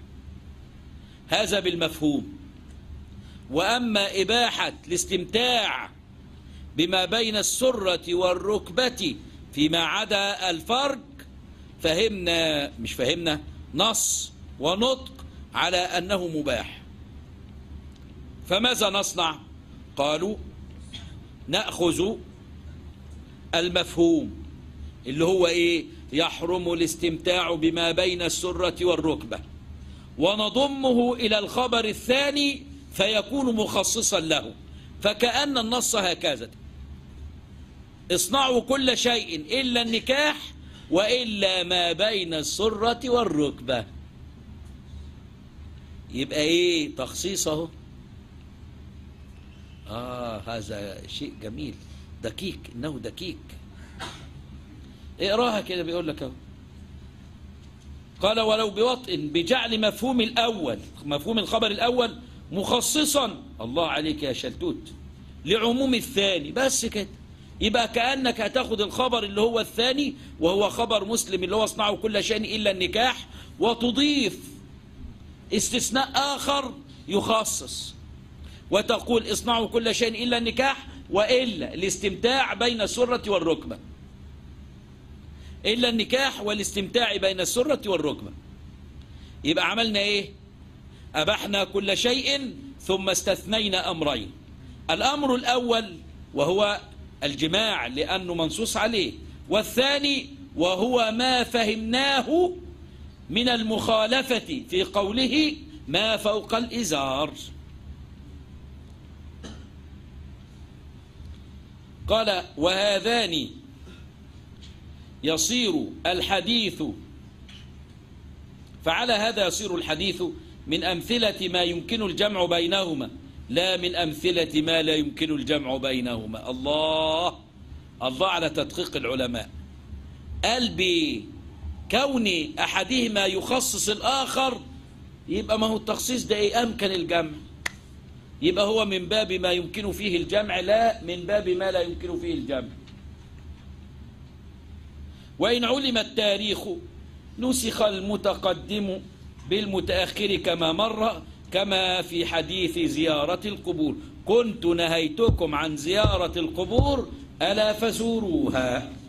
هذا بالمفهوم. وأما إباحة الاستمتاع بما بين السرة والركبة فيما عدا الفرج فهمنا مش فهمنا نص ونطق على أنه مباح. فماذا نصنع؟ قالوا نأخذ المفهوم اللي هو إيه؟ يحرم الاستمتاع بما بين السرة والركبة، ونضمه إلى الخبر الثاني فيكون مخصصا له. فكأن النص هكذا: اصنعوا كل شيء إلا النكاح وإلا ما بين السرة والركبة. يبقى إيه؟ تخصيصه. آه هذا شيء جميل دقيق، إنه دقيق. اقراها كده بيقول لك اهو. قال ولو بوطء بجعل مفهوم الأول، مفهوم الخبر الأول مخصصا، الله عليك يا شلتوت، لعموم الثاني، بس كده. يبقى كأنك هتاخد الخبر اللي هو الثاني وهو خبر مسلم اللي هو اصنعوا كل شيء إلا النكاح، وتضيف استثناء آخر يخصص، وتقول اصنعوا كل شيء إلا النكاح وإلا الاستمتاع بين السرة والركبة، إلا النكاح والاستمتاع بين السرة والركبة. يبقى عملنا إيه؟ أبحنا كل شيء ثم استثنينا أمرين. الأمر الأول وهو الجماع لأنه منصوص عليه، والثاني وهو ما فهمناه من المخالفة في قوله ما فوق الإزار. قال وهذان يصير الحديث، فعلى هذا يصير الحديث من أمثلة ما يمكن الجمع بينهما لا من أمثلة ما لا يمكن الجمع بينهما. الله الله على تدقيق العلماء. قال بكون أحدهما يخصص الآخر يبقى ما هو التخصيص ده إيه؟ أمكن الجمع، يبقى هو من باب ما يمكن فيه الجمع لا من باب ما لا يمكن فيه الجمع. وإن علم التاريخ نسخ المتقدم بالمتأخر كما مر، كما في حديث زيارة القبور: كنت نهيتكم عن زيارة القبور ألا فزوروها.